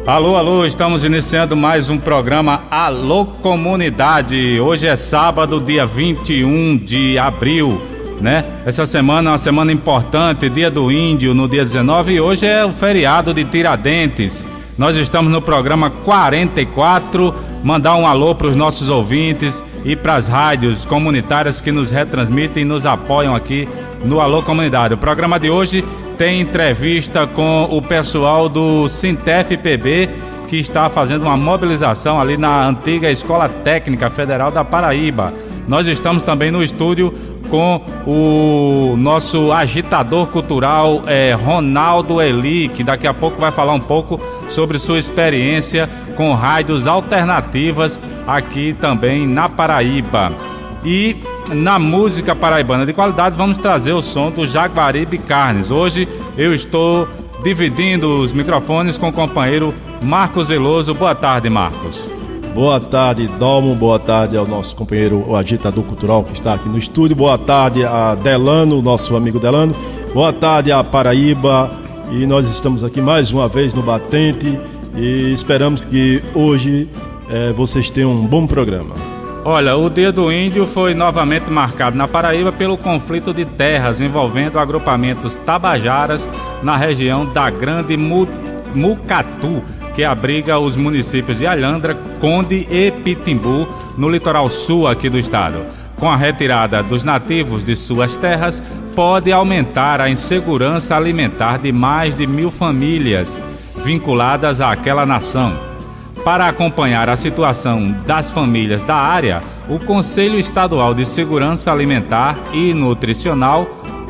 Alô, alô, estamos iniciando mais um programa Alô Comunidade. Hoje é sábado, dia 21 de abril, né? Essa semana é uma semana importante, dia do índio no dia 19 e hoje é o feriado de Tiradentes. Nós estamos no programa 44, mandar um alô para os nossos ouvintes e para as rádios comunitárias que nos retransmitem e nos apoiam aqui no Alô Comunidade. O programa de hoje tem entrevista com o pessoal do Sintef-PB, que está fazendo uma mobilização ali na antiga Escola Técnica Federal da Paraíba. Nós estamos também no estúdio com o nosso agitador cultural, Ronaldo Eli, que daqui a pouco vai falar um pouco sobre sua experiência com rádios alternativas aqui também na Paraíba. E na música paraibana de qualidade vamos trazer o som do Jaguaribe Carnes. Hoje eu estou dividindo os microfones com o companheiro Marcos Veloso. Boa tarde, Marcos. Boa tarde, Dalmo. Boa tarde ao nosso companheiro, o agitador cultural que está aqui no estúdio. Boa tarde a Delano, nosso amigo Delano. Boa tarde a Paraíba. E nós estamos aqui mais uma vez no Batente e esperamos que hoje vocês tenham um bom programa. Olha, o Dia do Índio foi novamente marcado na Paraíba pelo conflito de terras envolvendo agrupamentos tabajaras na região da Grande Mucatu, que abriga os municípios de Alhandra, Conde e Pitimbu, no litoral sul aqui do estado. Com a retirada dos nativos de suas terras, pode aumentar a insegurança alimentar de mais de 1.000 famílias vinculadas àquela nação. Para acompanhar a situação das famílias da área, o Conselho Estadual de Segurança Alimentar e Nutricional,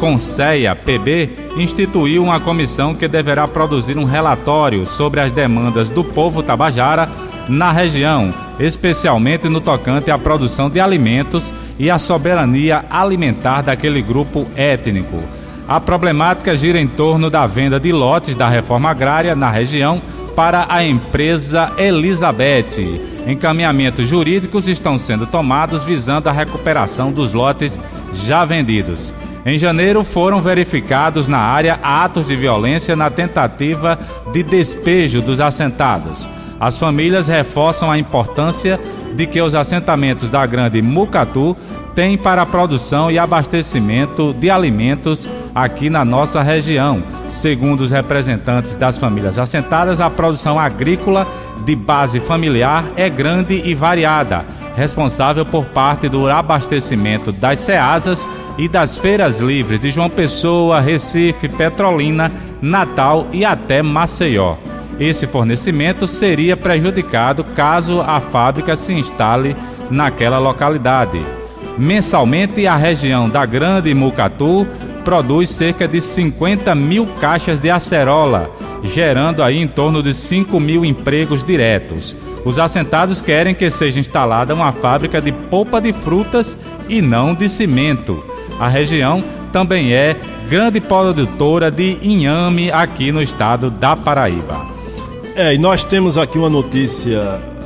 CONSEA-PB, instituiu uma comissão que deverá produzir um relatório sobre as demandas do povo tabajara na região, especialmente no tocante à produção de alimentos e à soberania alimentar daquele grupo étnico. A problemática gira em torno da venda de lotes da reforma agrária na região para a empresa Elizabeth. Encaminhamentos jurídicos estão sendo tomados visando a recuperação dos lotes já vendidos. Em janeiro foram verificados na área atos de violência na tentativa de despejo dos assentados. As famílias reforçam a importância de que os assentamentos da Grande Mucatu têm para a produção e abastecimento de alimentos aqui na nossa região. Segundo os representantes das famílias assentadas, a produção agrícola de base familiar é grande e variada, responsável por parte do abastecimento das ceasas e das feiras livres de João Pessoa, Recife, Petrolina, Natal e até Maceió. Esse fornecimento seria prejudicado caso a fábrica se instale naquela localidade. Mensalmente, a região da Grande Mucatu produz cerca de 50.000 caixas de acerola, gerando aí em torno de 5.000 empregos diretos. Os assentados querem que seja instalada uma fábrica de polpa de frutas e não de cimento. A região também é grande produtora de inhame aqui no estado da Paraíba. E nós temos aqui uma notícia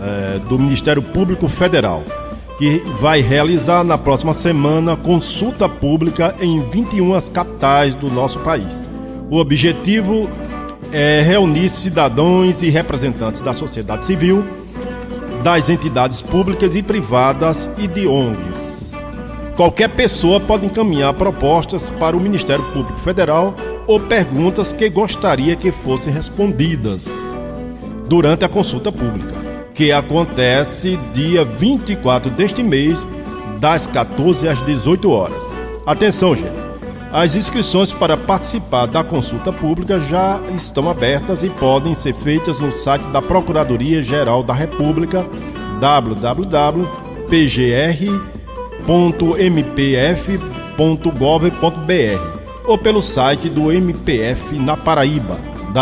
do Ministério Público Federal, que vai realizar na próxima semana consulta pública em 21 capitais do nosso país. O objetivo é reunir cidadãos e representantes da sociedade civil, das entidades públicas e privadas e de ONGs. Qualquer pessoa pode encaminhar propostas para o Ministério Público Federal ou perguntas que gostaria que fossem respondidas durante a consulta pública, que acontece dia 24 deste mês, das 14 às 18 horas. Atenção, gente! As inscrições para participar da consulta pública já estão abertas e podem ser feitas no site da Procuradoria-Geral da República, www.pgr.mpf.gov.br, ou pelo site do MPF na Paraíba,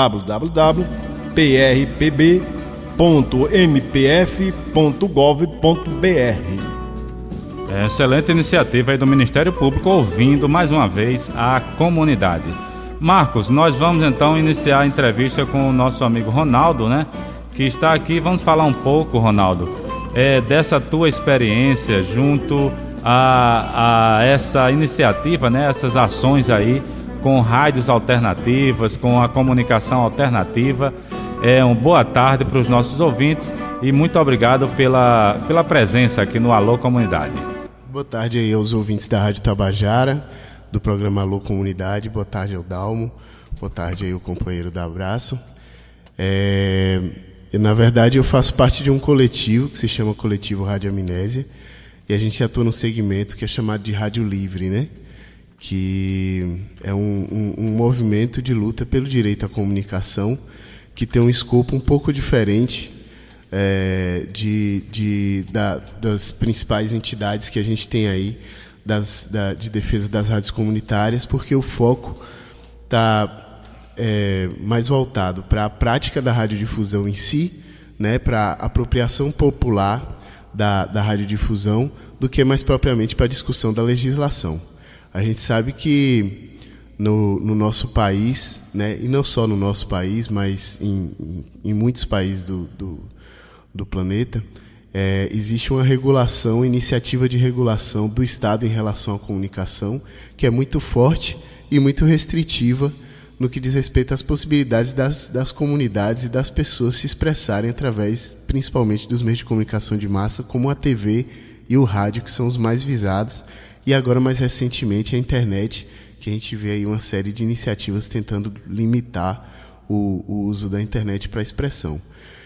www.prpb.mpf.gov.br. Excelente iniciativa aí do Ministério Público, ouvindo mais uma vez a comunidade. Marcos, nós vamos então iniciar a entrevista com o nosso amigo Ronaldo, né? Que está aqui. Vamos falar um pouco, Ronaldo, dessa tua experiência junto a essa iniciativa, né? Essas ações aí com rádios alternativas, com a comunicação alternativa. Uma boa tarde para os nossos ouvintes e muito obrigado pela presença aqui no Alô Comunidade. Boa tarde aí aos ouvintes da Rádio Tabajara, do programa Alô Comunidade. Boa tarde ao Dalmo. Boa tarde aí ao companheiro da Abraço. Na verdade, eu faço parte de um coletivo que se chama Coletivo Rádio Amnésia, e a gente atua num segmento que é chamado de Rádio Livre, né? Que é um movimento de luta pelo direito à comunicação, que tem um escopo um pouco diferente das principais entidades que a gente tem aí de defesa das rádios comunitárias, porque o foco está mais voltado para a prática da radiodifusão em si, né, para a apropriação popular da radiodifusão, do que mais propriamente para a discussão da legislação. A gente sabe que no nosso país, né, e não só no nosso país, mas em muitos países do planeta, existe uma iniciativa de regulação do Estado em relação à comunicação, que é muito forte e muito restritiva no que diz respeito às possibilidades das comunidades e das pessoas se expressarem através, principalmente, dos meios de comunicação de massa, como a TV e o rádio, que são os mais visados, e agora, mais recentemente, a internet, que a gente vê aí uma série de iniciativas tentando limitar o uso da internet para a expressão.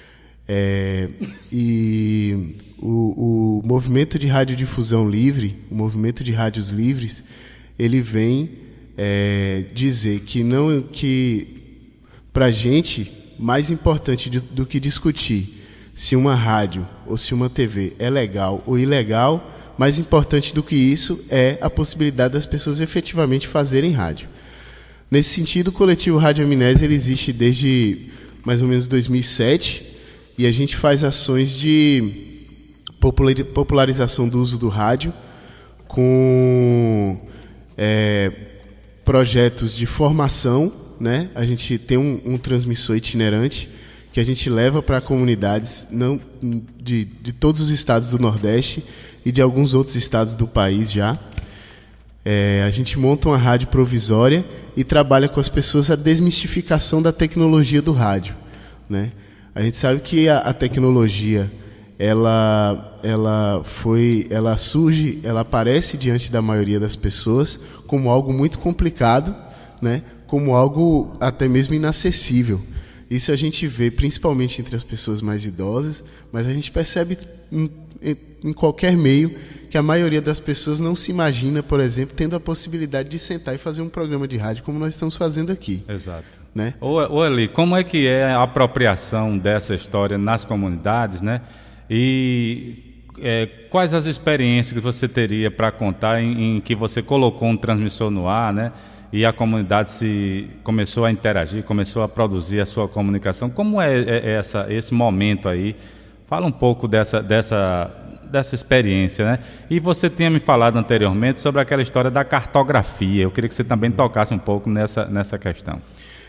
E o movimento de radiodifusão livre, o movimento de rádios livres, ele vem dizer que para a gente, mais importante do que discutir se uma rádio ou se uma TV é legal ou ilegal, mais importante do que isso é a possibilidade das pessoas efetivamente fazerem rádio. Nesse sentido, o coletivo Rádio Amnésia ele existe desde mais ou menos 2007, e a gente faz ações de popularização do uso do rádio com projetos de formação, né? A gente tem um transmissor itinerante que a gente leva para comunidades de todos os estados do Nordeste e de alguns outros estados do país já. A gente monta uma rádio provisória e trabalha com as pessoas a desmistificação da tecnologia do rádio, né? A gente sabe que a tecnologia ela aparece diante da maioria das pessoas como algo muito complicado, né? Como algo até mesmo inacessível. Isso a gente vê principalmente entre as pessoas mais idosas, mas a gente percebe em qualquer meio que a maioria das pessoas não se imagina, por exemplo, tendo a possibilidade de sentar e fazer um programa de rádio como nós estamos fazendo aqui. Exato. Né? Ô Eli, como é que é a apropriação dessa história nas comunidades, né? E quais as experiências que você teria para contar em que você colocou um transmissor no ar, né? E a comunidade começou a interagir, começou a produzir a sua comunicação. Como é esse momento aí? Fala um pouco dessa experiência, né? E você tinha me falado anteriormente sobre aquela história da cartografia. Eu queria que você também tocasse um pouco nessa questão.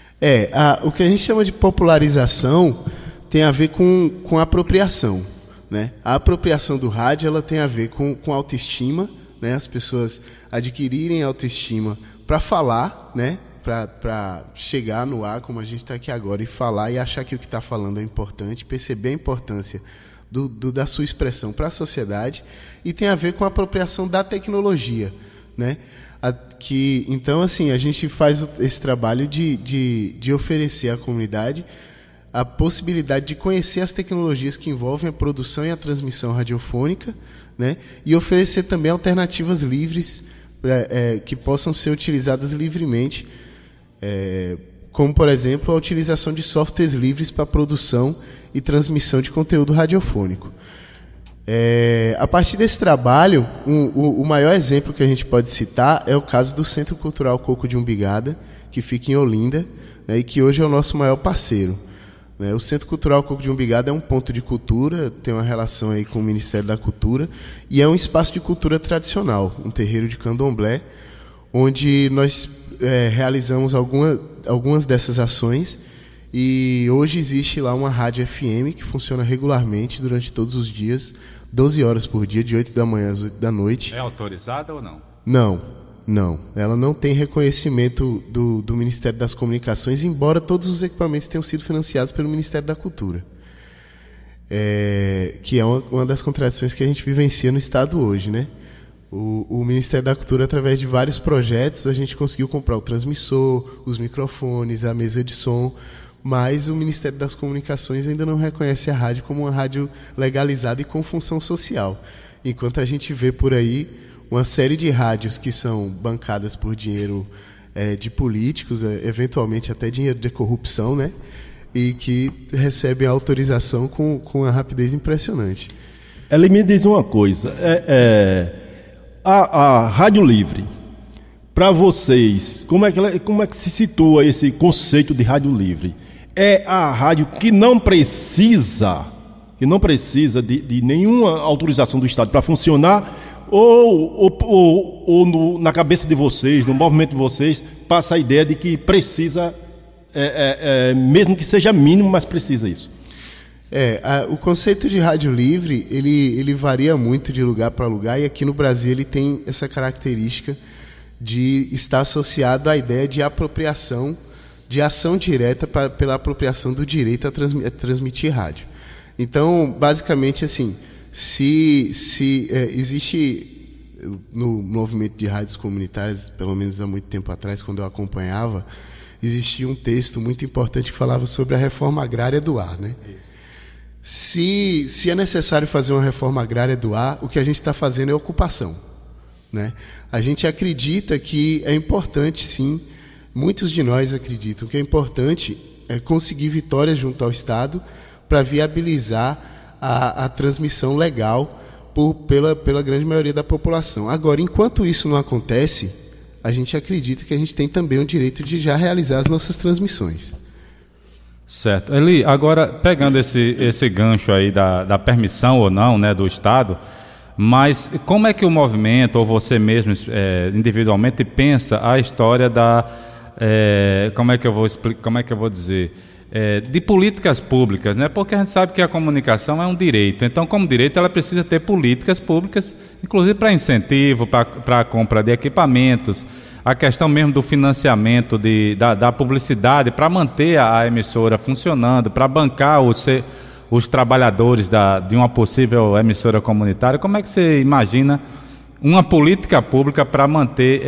O que a gente chama de popularização tem a ver com apropriação, né? A apropriação do rádio ela tem a ver com autoestima, né? As pessoas adquirirem autoestima para falar, né? Para chegar no ar, como a gente está aqui agora, e falar e achar que o que está falando é importante, perceber a importância da sua expressão para a sociedade, e tem a ver com a apropriação da tecnologia, né? Então, assim, a gente faz esse trabalho de oferecer à comunidade a possibilidade de conhecer as tecnologias que envolvem a produção e a transmissão radiofônica, né? E oferecer também alternativas livres que possam ser utilizadas livremente, como, por exemplo, a utilização de softwares livres para produção e transmissão de conteúdo radiofônico. A partir desse trabalho, o maior exemplo que a gente pode citar é o caso do Centro Cultural Coco de Umbigada, que fica em Olinda, né, e que hoje é o nosso maior parceiro. O Centro Cultural Coco de Umbigada é um ponto de cultura, tem uma relação aí com o Ministério da Cultura, e é um espaço de cultura tradicional, um terreiro de candomblé, onde nós realizamos algumas dessas ações, e hoje existe lá uma rádio FM que funciona regularmente durante todos os dias, 12 horas por dia, de 8 da manhã às 8 da noite. É autorizada ou não? Não, Não, ela não tem reconhecimento do Ministério das Comunicações, embora todos os equipamentos tenham sido financiados pelo Ministério da Cultura. Que é uma das contradições que a gente vivencia no Estado hoje, né? O Ministério da Cultura, através de vários projetos, a gente conseguiu comprar o transmissor, os microfones, a mesa de som, mas o Ministério das Comunicações ainda não reconhece a rádio como uma rádio legalizada e com função social. Enquanto a gente vê por aí uma série de rádios que são bancadas por dinheiro de políticos, eventualmente até dinheiro de corrupção, né? E que recebem autorização com uma rapidez impressionante. Ele me diz uma coisa, a Rádio Livre, para vocês, como é que se situa esse conceito de Rádio Livre? É a rádio que não precisa de nenhuma autorização do Estado para funcionar, ou na cabeça de vocês, no movimento de vocês, passa a ideia de que precisa, mesmo que seja mínimo, mas precisa isso? O conceito de rádio livre, ele varia muito de lugar para lugar, e aqui no Brasil ele tem essa característica de estar associado à ideia de apropriação, de ação direta pela apropriação do direito a transmitir rádio. Então, basicamente, assim, se existe no movimento de rádios comunitárias, pelo menos há muito tempo atrás, quando eu acompanhava, existia um texto muito importante que falava sobre a reforma agrária do ar, né? Se é necessário fazer uma reforma agrária do ar, o que a gente está fazendo é ocupação, né? A gente acredita que é importante, sim, muitos de nós acreditam que é importante conseguir vitória junto ao Estado para viabilizar a transmissão legal pela grande maioria da população. Agora, enquanto isso não acontece, a gente acredita que a gente tem também o direito de já realizar as nossas transmissões. Certo. Eli, agora pegando esse gancho aí da permissão ou não, né, do Estado, mas como é que o movimento, ou você mesmo individualmente, pensa a história como é que eu vou dizer, de políticas públicas, né? Porque a gente sabe que a comunicação é um direito, então como direito ela precisa ter políticas públicas, inclusive para incentivo, para a compra de equipamentos, a questão mesmo do financiamento da publicidade para manter a emissora funcionando, para bancar os trabalhadores de uma possível emissora comunitária. Como é que você imagina uma política pública para manter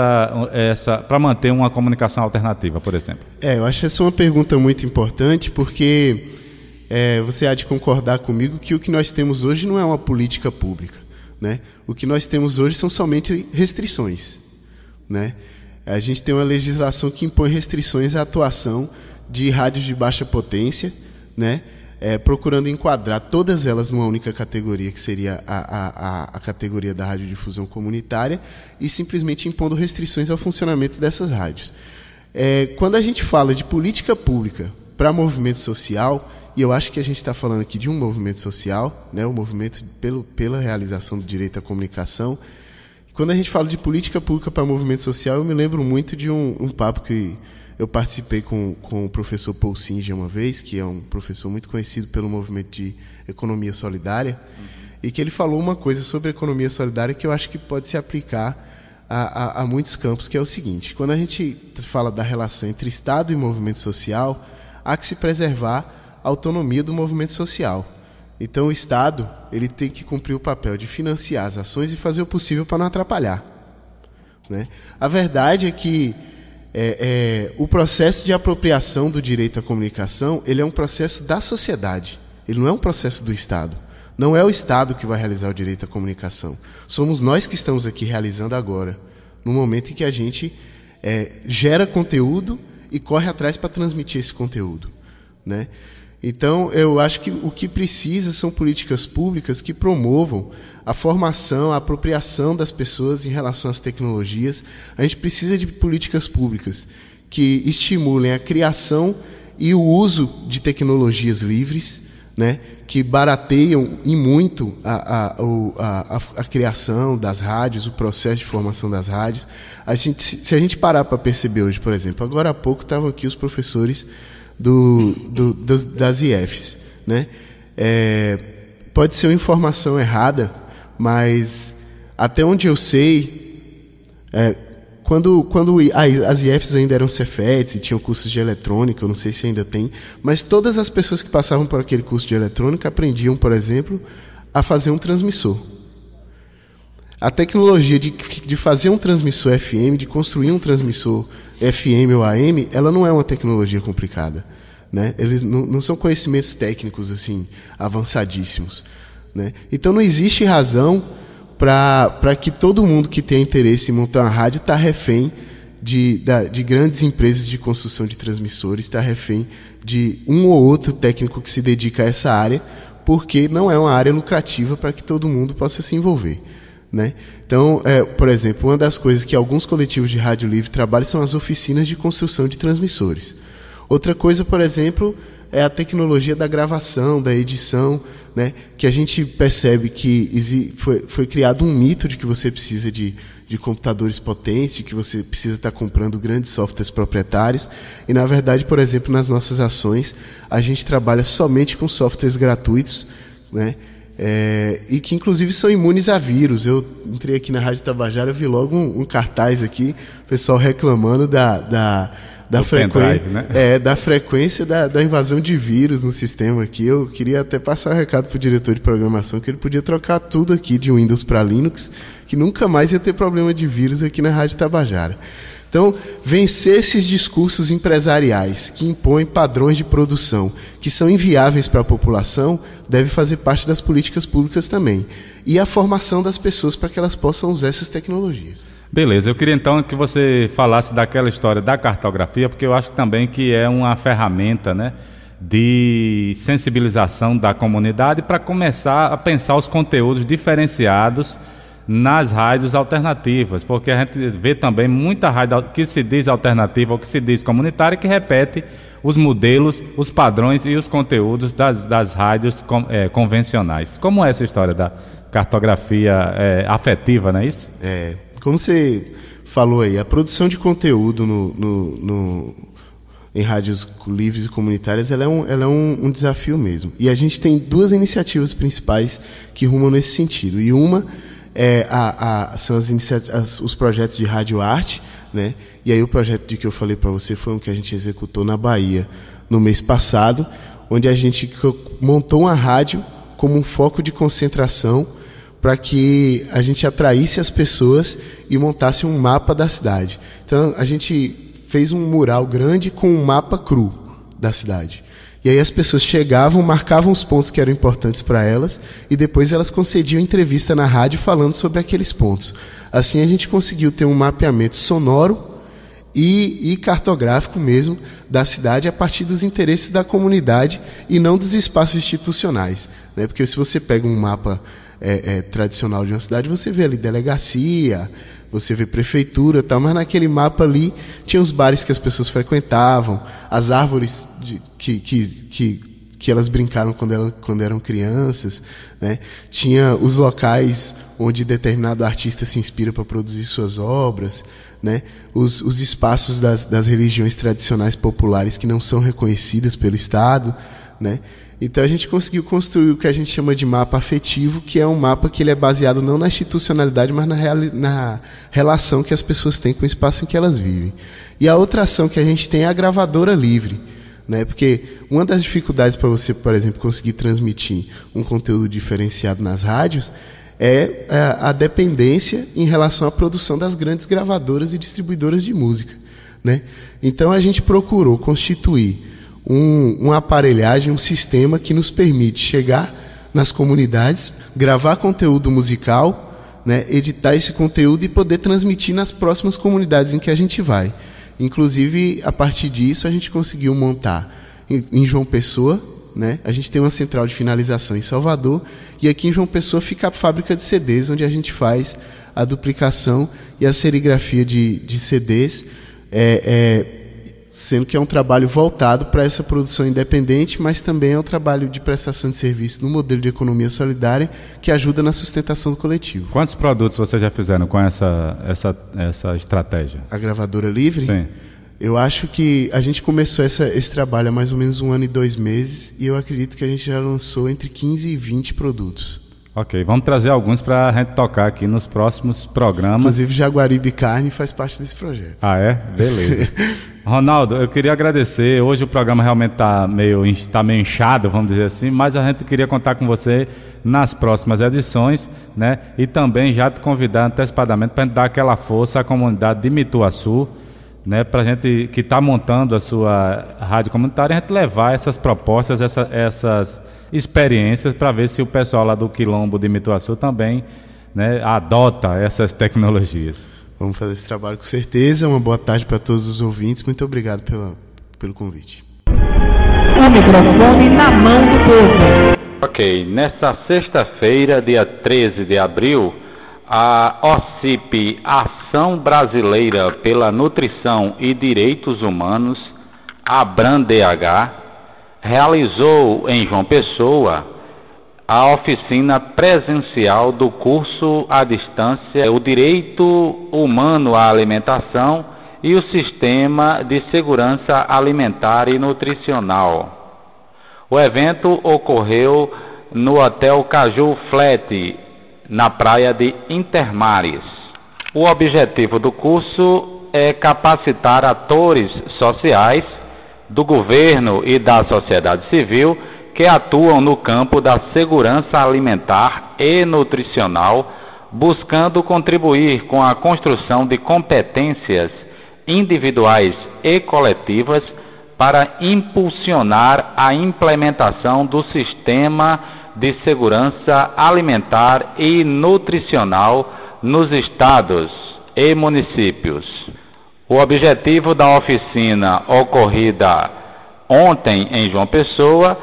para manter uma comunicação alternativa, por exemplo? Eu acho essa uma pergunta muito importante, porque você há de concordar comigo que o que nós temos hoje não é uma política pública, né? O que nós temos hoje são somente restrições, né? A gente tem uma legislação que impõe restrições à atuação de rádios de baixa potência, né? Procurando enquadrar todas elas numa única categoria, que seria a categoria da radiodifusão comunitária, e simplesmente impondo restrições ao funcionamento dessas rádios. Quando a gente fala de política pública para movimento social, e eu acho que a gente está falando aqui de um movimento social, né, um movimento pela realização do direito à comunicação. Quando a gente fala de política pública para movimento social, eu me lembro muito de um papo que eu participei com o professor Paul Singer uma vez, que é um professor muito conhecido pelo movimento de economia solidária, e que ele falou uma coisa sobre a economia solidária que eu acho que pode se aplicar a muitos campos, que é o seguinte: quando a gente fala da relação entre Estado e movimento social, há que se preservar a autonomia do movimento social. Então o Estado ele tem que cumprir o papel de financiar as ações e fazer o possível para não atrapalhar, né? A verdade é que o processo de apropriação do direito à comunicação, ele é um processo da sociedade, ele não é um processo do Estado. Não é o Estado que vai realizar o direito à comunicação. Somos nós que estamos aqui realizando agora, no momento em que a gente gera conteúdo e corre atrás para transmitir esse conteúdo, né? Então, eu acho que o que precisa são políticas públicas que promovam a formação, a apropriação das pessoas em relação às tecnologias. A gente precisa de políticas públicas que estimulem a criação e o uso de tecnologias livres, né, que barateiam e muito a criação das rádios, o processo de formação das rádios. Se a gente parar para perceber hoje, por exemplo, agora há pouco estavam aqui os professores das IFs, né? Pode ser uma informação errada, mas até onde eu sei, Quando as IFs ainda eram Cefetes e tinham cursos de eletrônica, eu não sei se ainda tem, mas todas as pessoas que passavam por aquele curso de eletrônica aprendiam, por exemplo, a fazer um transmissor. A tecnologia de fazer um transmissor FM, de construir um transmissor FM ou AM, ela não é uma tecnologia complicada, né? Eles não são conhecimentos técnicos assim avançadíssimos, né? Então não existe razão para que todo mundo que tem interesse em montar uma rádio está refém de grandes empresas de construção de transmissores, está refém de um ou outro técnico que se dedica a essa área, porque não é uma área lucrativa para que todo mundo possa se envolver, né? Então, por exemplo, uma das coisas que alguns coletivos de rádio livre trabalham são as oficinas de construção de transmissores. Outra coisa, por exemplo, é a tecnologia da gravação, da edição, né? Que a gente percebe que foi criado um mito de que você precisa de computadores potentes, de que você precisa estar comprando grandes softwares proprietários. E, na verdade, por exemplo, nas nossas ações, a gente trabalha somente com softwares gratuitos, né? E que, inclusive, são imunes a vírus. Eu entrei aqui na Rádio Tabajara, vi logo um cartaz aqui, o pessoal reclamando da frequência, né? Da frequência da invasão de vírus no sistema aqui. Eu queria até passar um recado para o diretor de programação que ele podia trocar tudo aqui de Windows para Linux, que nunca mais ia ter problema de vírus aqui na Rádio Tabajara. Então, vencer esses discursos empresariais que impõem padrões de produção que são inviáveis para a população deve fazer parte das políticas públicas também. E a formação das pessoas para que elas possam usar essas tecnologias. Beleza, eu queria então que você falasse daquela história da cartografia, porque eu acho também que é uma ferramenta, né, de sensibilização da comunidade para começar a pensar os conteúdos diferenciados nas rádios alternativas, porque a gente vê também muita rádio que se diz alternativa ou que se diz comunitária que repete os modelos, os padrões e os conteúdos das rádios convencionais. Como é essa história da cartografia afetiva, não é isso? Como você falou aí, a produção de conteúdo em rádios livres e comunitárias ela é um desafio mesmo. E a gente tem duas iniciativas principais que rumam nesse sentido. E uma são os projetos de rádio arte, né? E aí o projeto de que eu falei para você foi um que a gente executou na Bahia no mês passado, onde a gente montou uma rádio como um foco de concentração para que a gente atraísse as pessoas e montasse um mapa da cidade. Então a gente fez um mural grande com um mapa cru da cidade. E aí as pessoas chegavam, marcavam os pontos que eram importantes para elas e depois elas concediam entrevista na rádio falando sobre aqueles pontos. Assim a gente conseguiu ter um mapeamento sonoro e cartográfico mesmo da cidade a partir dos interesses da comunidade e não dos espaços institucionais, né? Porque se você pega um mapa tradicional de uma cidade, você vê ali delegacia, você vê prefeitura e tal, mas naquele mapa ali tinha os bares que as pessoas frequentavam, as árvores que elas brincaram quando eram crianças, né? Tinha os locais onde determinado artista se inspira para produzir suas obras, né? Os espaços das religiões tradicionais populares que não são reconhecidas pelo Estado, né? Então a gente conseguiu construir o que a gente chama de mapa afetivo, que é um mapa que ele é baseado não na institucionalidade, mas na relação que as pessoas têm com o espaço em que elas vivem. E a outra ação que a gente tem é a gravadora livre, né? Porque uma das dificuldades para você, por exemplo, conseguir transmitir um conteúdo diferenciado nas rádios é a dependência em relação à produção das grandes gravadoras e distribuidoras de música, né? Então a gente procurou constituir uma aparelhagem, um sistema que nos permite chegar nas comunidades, gravar conteúdo musical, né, editar esse conteúdo e poder transmitir nas próximas comunidades em que a gente vai. Inclusive, a partir disso, a gente conseguiu montar em João Pessoa, né, a gente tem uma central de finalização em Salvador, e aqui em João Pessoa fica a fábrica de CDs, onde a gente faz a duplicação e a serigrafia de CDs, sendo que é um trabalho voltado para essa produção independente, mas também é um trabalho de prestação de serviço no modelo de economia solidária que ajuda na sustentação do coletivo. Quantos produtos vocês já fizeram com essa estratégia? A gravadora livre? Sim. Eu acho que a gente começou esse trabalho há mais ou menos 1 ano e 2 meses e eu acredito que a gente já lançou entre 15 e 20 produtos. Ok, vamos trazer alguns para a gente tocar aqui nos próximos programas. Inclusive, Jaguaribe Carne faz parte desse projeto. Ah, é? Beleza. Ronaldo, eu queria agradecer. Hoje o programa realmente está meio inchado, vamos dizer assim, mas a gente queria contar com você nas próximas edições, né? E também já te convidar antecipadamente para a gente dar aquela força à comunidade de Mituaçu, né? Para a gente que está montando a sua rádio comunitária, a gente levar essas propostas, essas experiências para ver se o pessoal lá do Quilombo de Mituaçu também, né, adota essas tecnologias. Vamos fazer esse trabalho com certeza. Uma boa tarde para todos os ouvintes. Muito obrigado pelo convite. O microfone na mão do povo. Ok, nesta sexta-feira, dia 13 de abril, a OCIP, Ação Brasileira pela Nutrição e Direitos Humanos, ABRAN-DH, realizou em João Pessoa a oficina presencial do curso à distância O Direito Humano à Alimentação e o Sistema de Segurança Alimentar e Nutricional. O evento ocorreu no Hotel Caju Flat, na praia de Intermares. O objetivo do curso é capacitar atores sociais do governo e da sociedade civil que atuam no campo da segurança alimentar e nutricional, buscando contribuir com a construção de competências individuais e coletivas para impulsionar a implementação do sistema de segurança alimentar e nutricional nos estados e municípios. O objetivo da oficina ocorrida ontem em João Pessoa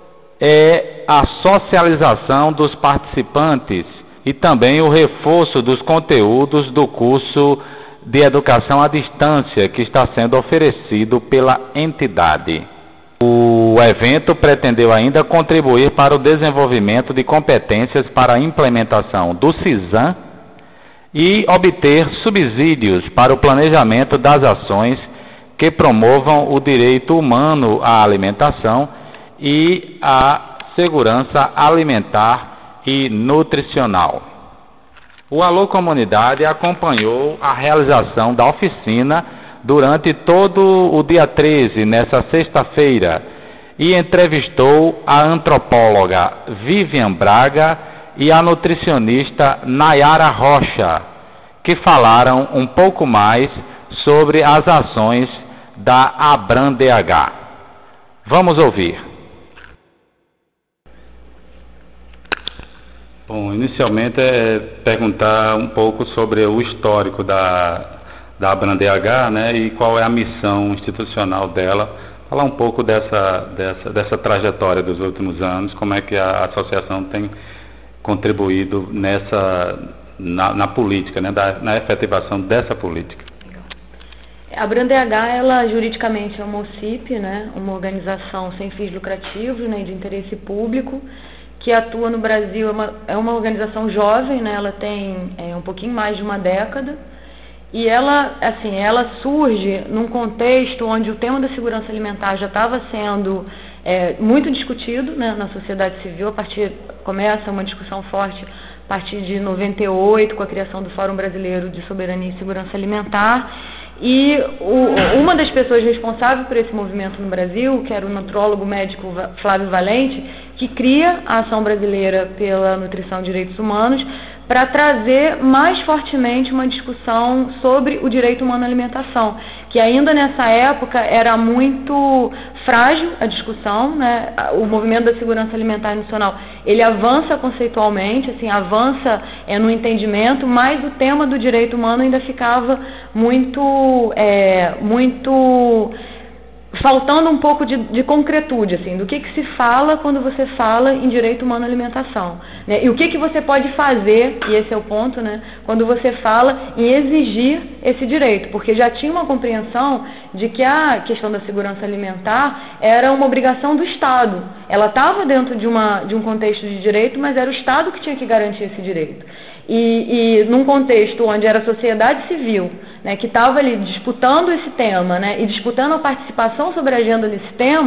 é a socialização dos participantes e também o reforço dos conteúdos do curso de educação à distância que está sendo oferecido pela entidade. O evento pretendeu ainda contribuir para o desenvolvimento de competências para a implementação do CISAM e obter subsídios para o planejamento das ações que promovam o direito humano à alimentação e à segurança alimentar e nutricional. O Alô Comunidade acompanhou a realização da oficina durante todo o dia 13, nessa sexta-feira, e entrevistou a antropóloga Vivian Braga e a nutricionista Nayara Rocha, que falaram um pouco mais sobre as ações da ABRAN-DH. Vamos ouvir. Bom, inicialmente é perguntar um pouco sobre o histórico da ABRAN-DH, né, e qual é a missão institucional dela. Falar um pouco dessa trajetória dos últimos anos, como é que a associação tem contribuído na política, né, na efetivação dessa política. A ABRAN-DH, ela juridicamente é uma OCIP, né, uma organização sem fins lucrativos, né, de interesse público, que atua no Brasil. É uma organização jovem, né, ela tem um pouquinho mais de uma década, e ela surge num contexto onde o tema da segurança alimentar já estava sendo muito discutido, né, na sociedade civil. Começa uma discussão forte a partir de 98, com a criação do Fórum Brasileiro de Soberania e Segurança Alimentar, e uma das pessoas responsáveis por esse movimento no Brasil, que era o nutrólogo médico Flávio Valente, que cria a Ação Brasileira pela Nutrição e Direitos Humanos, para trazer mais fortemente uma discussão sobre o direito humano à alimentação, que ainda nessa época era muito frágil a discussão, né? O movimento da segurança alimentar e nutricional, ele avança conceitualmente, assim, avança no entendimento, mas o tema do direito humano ainda ficava muito faltando um pouco de concretude, assim, do que se fala quando você fala em direito humano à alimentação, né? E o que você pode fazer, e esse é o ponto, né, quando você fala em exigir esse direito, porque já tinha uma compreensão de que a questão da segurança alimentar era uma obrigação do Estado. Ela estava dentro de um contexto de direito, mas era o Estado que tinha que garantir esse direito. E num contexto onde era a sociedade civil, que estava ali disputando esse tema, né, e disputando a participação sobre a agenda desse tema,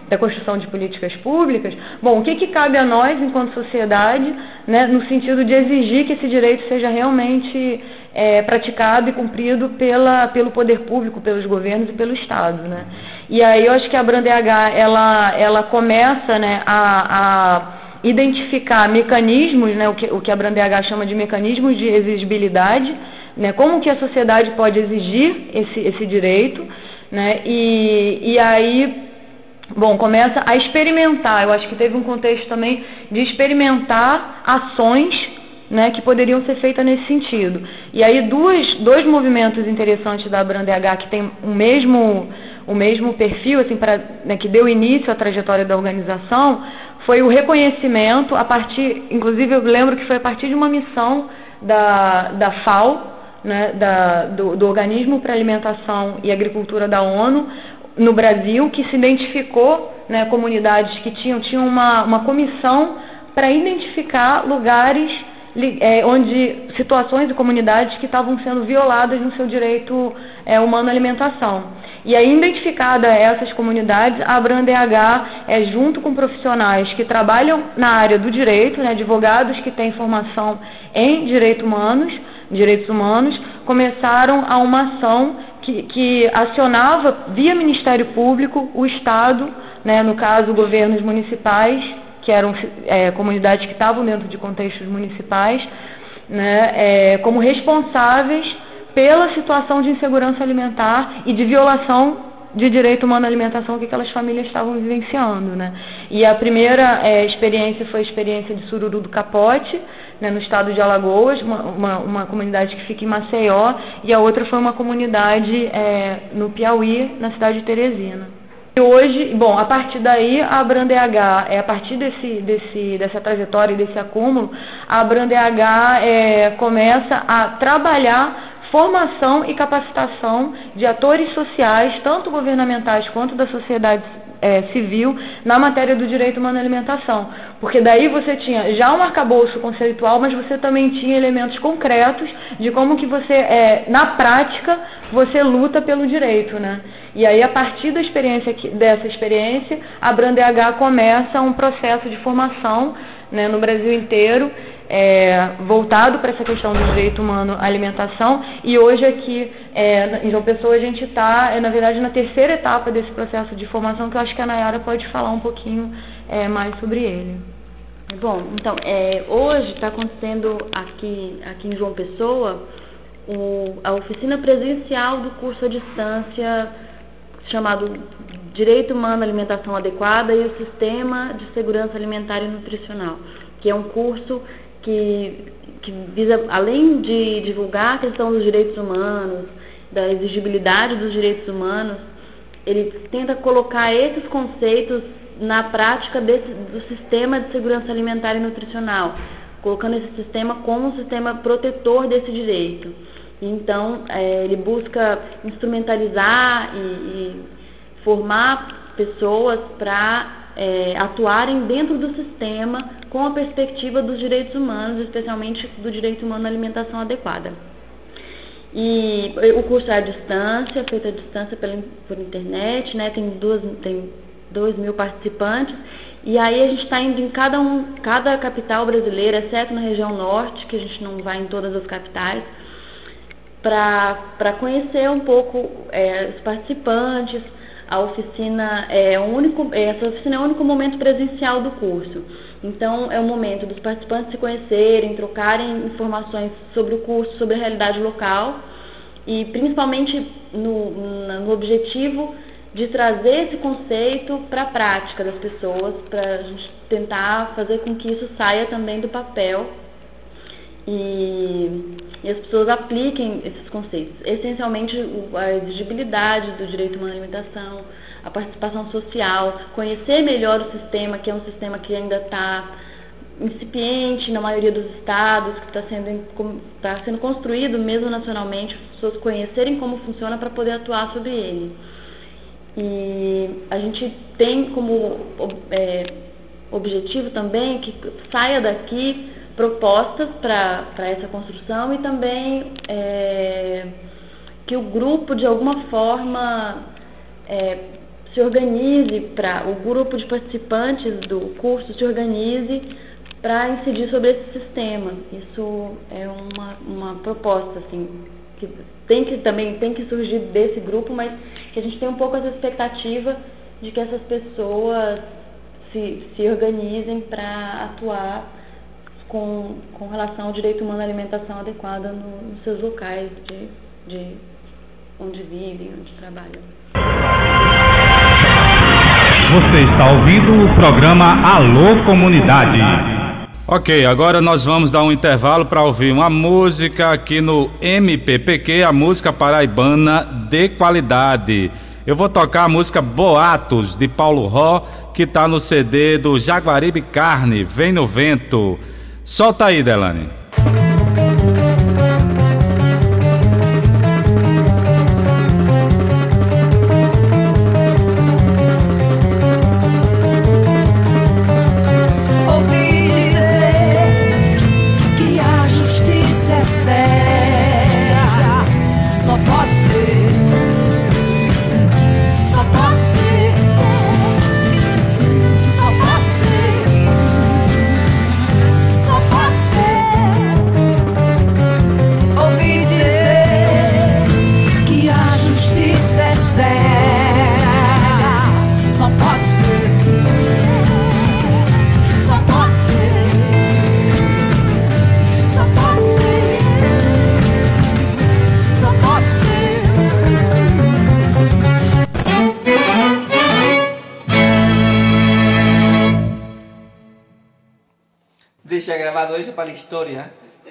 da construção de políticas públicas, bom, o que cabe a nós, enquanto sociedade, né, no sentido de exigir que esse direito seja realmente praticado e cumprido pelo poder público, pelos governos e pelo Estado, né? E aí eu acho que a BRANDEH, ela começa, né, a identificar mecanismos, né, o que a BRANDEH chama de mecanismos de exigibilidade, né, como que a sociedade pode exigir esse direito, né, e aí, bom, começa a experimentar. Eu acho que teve um contexto também de experimentar ações, né, que poderiam ser feitas nesse sentido. E aí dois movimentos interessantes da BRANDEH que tem o mesmo perfil, assim, né, que deu início à trajetória da organização, foi o reconhecimento a partir, inclusive eu lembro que foi a partir de uma missão da FAO, né, do Organismo para a Alimentação e Agricultura da ONU, no Brasil, que se identificou, né, comunidades que tinham uma comissão para identificar lugares onde situações e comunidades que estavam sendo violadas no seu direito humano à alimentação. E aí, identificada essas comunidades, a BRANDEH, junto com profissionais que trabalham na área do direito, né, advogados que têm formação em direitos humanos, começaram a uma ação que acionava via Ministério Público o Estado, né, no caso governos municipais, que eram comunidades que estavam dentro de contextos municipais, né, como responsáveis pela situação de insegurança alimentar e de violação de direito humano à alimentação que aquelas famílias estavam vivenciando, né. E a primeira experiência foi a experiência de Sururu do Capote, né, no estado de Alagoas, uma comunidade que fica em Maceió, e a outra foi uma comunidade no Piauí, na cidade de Teresina. E hoje, bom, a partir daí, a BRANDEH, a partir dessa trajetória e desse acúmulo, a BRANDEH começa a trabalhar formação e capacitação de atores sociais, tanto governamentais quanto da sociedade civil, na matéria do direito humano à alimentação. Porque daí você tinha já um arcabouço conceitual, mas você também tinha elementos concretos de como que você, na prática, você luta pelo direito, né? E aí, a partir dessa experiência, a BRANDEH começa um processo de formação, né, no Brasil inteiro, voltado para essa questão do direito humano à alimentação, e hoje aqui em João Pessoa a gente está, na verdade, na terceira etapa desse processo de formação, que eu acho que a Nayara pode falar um pouquinho mais sobre ele. Bom, então, hoje está acontecendo aqui em João Pessoa a oficina presencial do curso à distância chamado Direito Humano à Alimentação Adequada e o Sistema de Segurança Alimentar e Nutricional, que é um curso que visa, além de divulgar a questão dos direitos humanos, da exigibilidade dos direitos humanos, ele tenta colocar esses conceitos na prática do sistema de segurança alimentar e nutricional, colocando esse sistema como um sistema protetor desse direito. Então, ele busca instrumentalizar e formar pessoas para atuarem dentro do sistema com a perspectiva dos direitos humanos, especialmente do direito humano à alimentação adequada. E o curso é à distância, feito à distância por internet, né? Tem 2.000 participantes, e aí a gente está indo em cada capital brasileira, exceto na região norte, que a gente não vai em todas as capitais, para conhecer um pouco os participantes. A oficina essa oficina é o único momento presencial do curso. Então, é o momento dos participantes se conhecerem, trocarem informações sobre o curso, sobre a realidade local e, principalmente, no objetivo de trazer esse conceito para a prática das pessoas, para a gente tentar fazer com que isso saia também do papel e as pessoas apliquem esses conceitos. Essencialmente, a exigibilidade do direito humano à alimentação, a participação social, conhecer melhor o sistema, que é um sistema que ainda está incipiente na maioria dos estados, que está sendo construído mesmo nacionalmente, as pessoas conhecerem como funciona para poder atuar sobre ele. E a gente tem como objetivo também que saia daqui propostas para essa construção e também que o grupo, de alguma forma, se organize o grupo de participantes do curso se organize para incidir sobre esse sistema. Isso é uma proposta, assim, que tem que surgir desse grupo, mas que a gente tem um pouco essa expectativa de que essas pessoas se organizem para atuar com relação ao direito humano à alimentação adequada nos seus locais de onde vivem, onde trabalham. Você está ouvindo o programa Alô Comunidade. Ok, agora nós vamos dar um intervalo para ouvir uma música aqui no MPPQ, a música paraibana de qualidade. Eu vou tocar a música Boatos, de Paulo Ró, que está no CD do Jaguaribe Carne, Vem no Vento. Solta aí, Delane. Deixa grabado eso para la historia.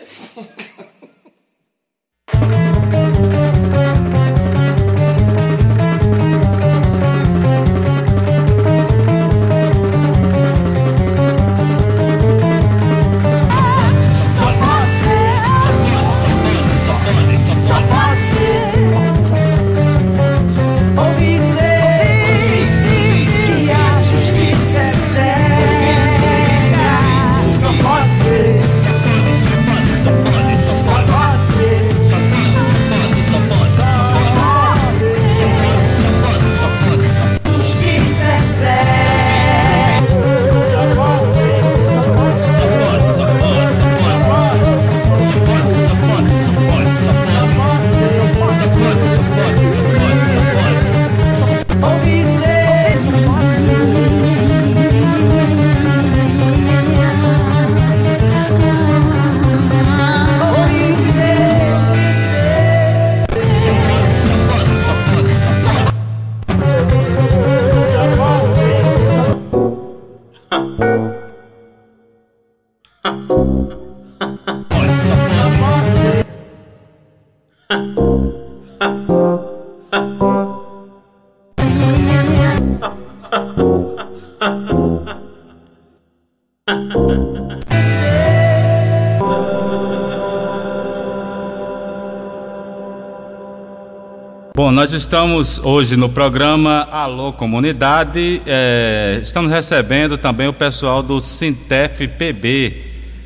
Bom, nós estamos hoje no programa Alô Comunidade, estamos recebendo também o pessoal do Sintef-PB,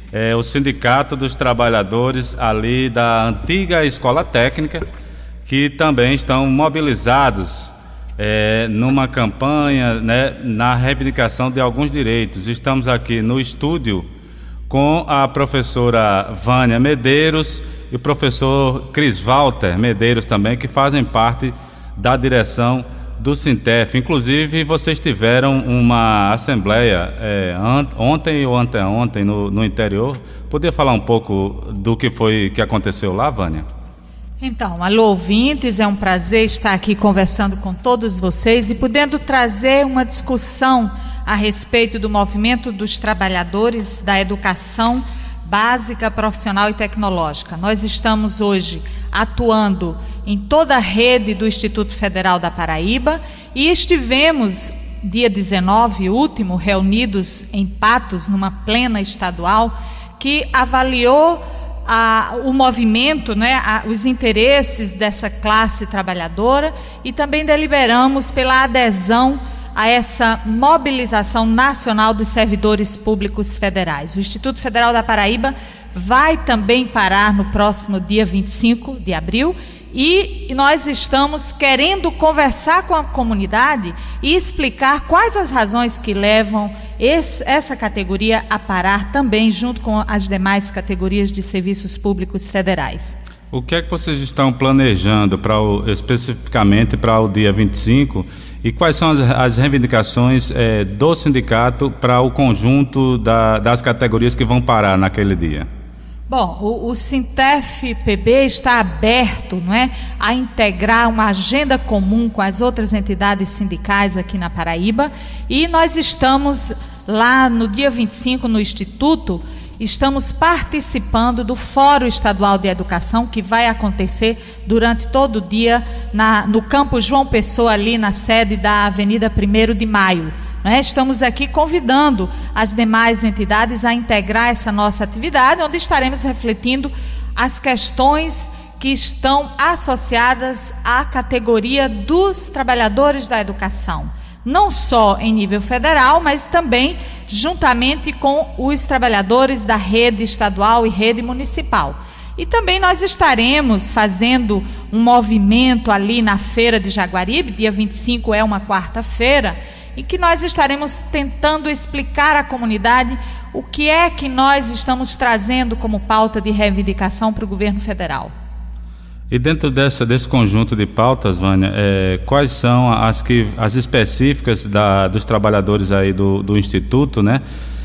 o Sindicato dos Trabalhadores ali da antiga Escola Técnica, que também estão mobilizados numa campanha, né, na reivindicação de alguns direitos. Estamos aqui no estúdio com a professora Vânia Medeiros e o professor Cris Walter Medeiros também, que fazem parte da direção do Sintef. Inclusive, vocês tiveram uma assembleia ontem ou anteontem no interior. Poderia falar um pouco do que aconteceu lá, Vânia? Então, alô ouvintes, é um prazer estar aqui conversando com todos vocês e podendo trazer uma discussão a respeito do movimento dos trabalhadores da educação básica, profissional e tecnológica. Nós estamos hoje atuando em toda a rede do Instituto Federal da Paraíba e estivemos, dia 19, último, reunidos em Patos, numa plena estadual, que avaliou o movimento, né, os interesses dessa classe trabalhadora, e também deliberamos pela adesão a essa mobilização nacional dos servidores públicos federais. O Instituto Federal da Paraíba vai também parar no próximo dia 25 de abril. E nós estamos querendo conversar com a comunidade e explicar quais as razões que levam essa categoria a parar também, junto com as demais categorias de serviços públicos federais. O que é que vocês estão planejando especificamente para o dia 25 e quais são as reivindicações do sindicato para o conjunto das categorias que vão parar naquele dia? Bom, o Sintef-PB está aberto, não é, a integrar uma agenda comum com as outras entidades sindicais aqui na Paraíba, e nós estamos lá no dia 25 no Instituto, estamos participando do Fórum Estadual de Educação, que vai acontecer durante todo o dia no Campo João Pessoa, ali na sede da Avenida 1º de Maio. Estamos aqui convidando as demais entidades a integrar essa nossa atividade, onde estaremos refletindo as questões que estão associadas à categoria dos trabalhadores da educação, não só em nível federal, mas também juntamente com os trabalhadores da rede estadual e rede municipal. E também nós estaremos fazendo um movimento ali na Feira de Jaguaribe, dia 25 é uma quarta-feira, e que nós estaremos tentando explicar à comunidade o que é que nós estamos trazendo como pauta de reivindicação para o governo federal. E dentro desse conjunto de pautas, Vânia, quais são as específicas dos trabalhadores aí do Instituto, né?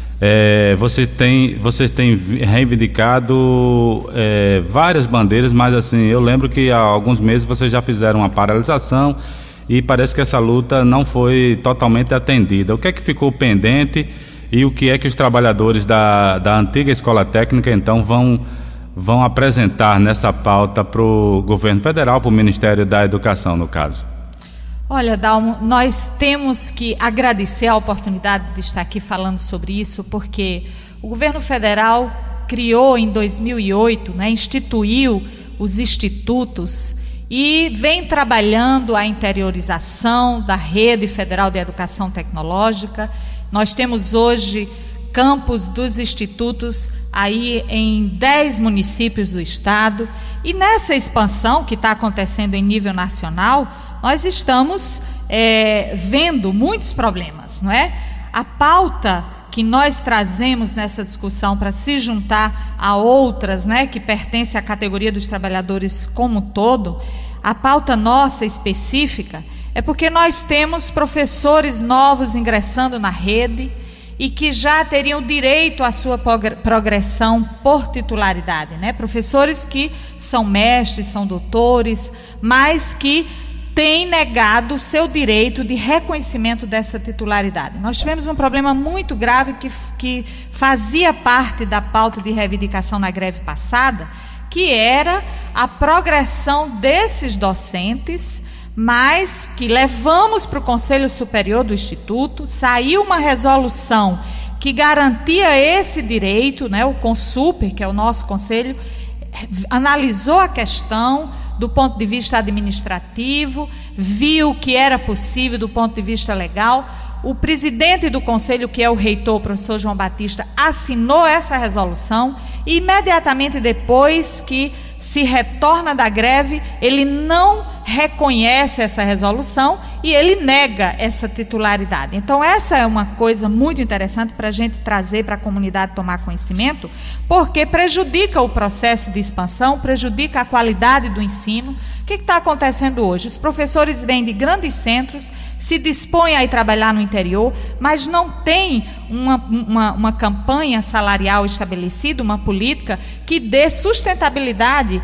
Vocês têm reivindicado várias bandeiras, mas assim, eu lembro que há alguns meses vocês já fizeram uma paralisação e parece que essa luta não foi totalmente atendida. O que é que ficou pendente e o que é que os trabalhadores da antiga escola técnica então vão apresentar nessa pauta para o governo federal, para o Ministério da Educação, no caso? Olha, Dalmo, nós temos que agradecer a oportunidade de estar aqui falando sobre isso, porque o governo federal criou em 2008, instituiu os institutos e vem trabalhando a interiorização da Rede Federal de Educação Tecnológica. Nós temos hoje campos dos institutos aí em 10 municípios do estado, e nessa expansão que está acontecendo em nível nacional, nós estamos vendo muitos problemas, não é? A pauta que nós trazemos nessa discussão para se juntar a outras, que pertencem à categoria dos trabalhadores como um todo, a pauta nossa específica é porque nós temos professores novos ingressando na rede e que já teriam direito à sua progressão por titularidade, Professores que são mestres, são doutores, mas que têm negado o seu direito de reconhecimento dessa titularidade. Nós tivemos um problema muito grave que fazia parte da pauta de reivindicação na greve passada, que era a progressão desses docentes, mas que levamos para o Conselho Superior do Instituto, saiu uma resolução que garantia esse direito, o CONSUPER, que é o nosso conselho, analisou a questão do ponto de vista administrativo, viu que era possível do ponto de vista legal. O presidente do conselho, que é o reitor, o professor João Batista, assinou essa resolução e imediatamente depois que se retorna da greve, ele não reconhece essa resolução e ele nega essa titularidade. Então essa é uma coisa muito interessante para a gente trazer para a comunidade tomar conhecimento, porque prejudica o processo de expansão, prejudica a qualidade do ensino. O que está acontecendo hoje? Os professores vêm de grandes centros, se dispõem a ir trabalhar no interior, mas não tem uma campanha salarial estabelecida, uma política que dê sustentabilidade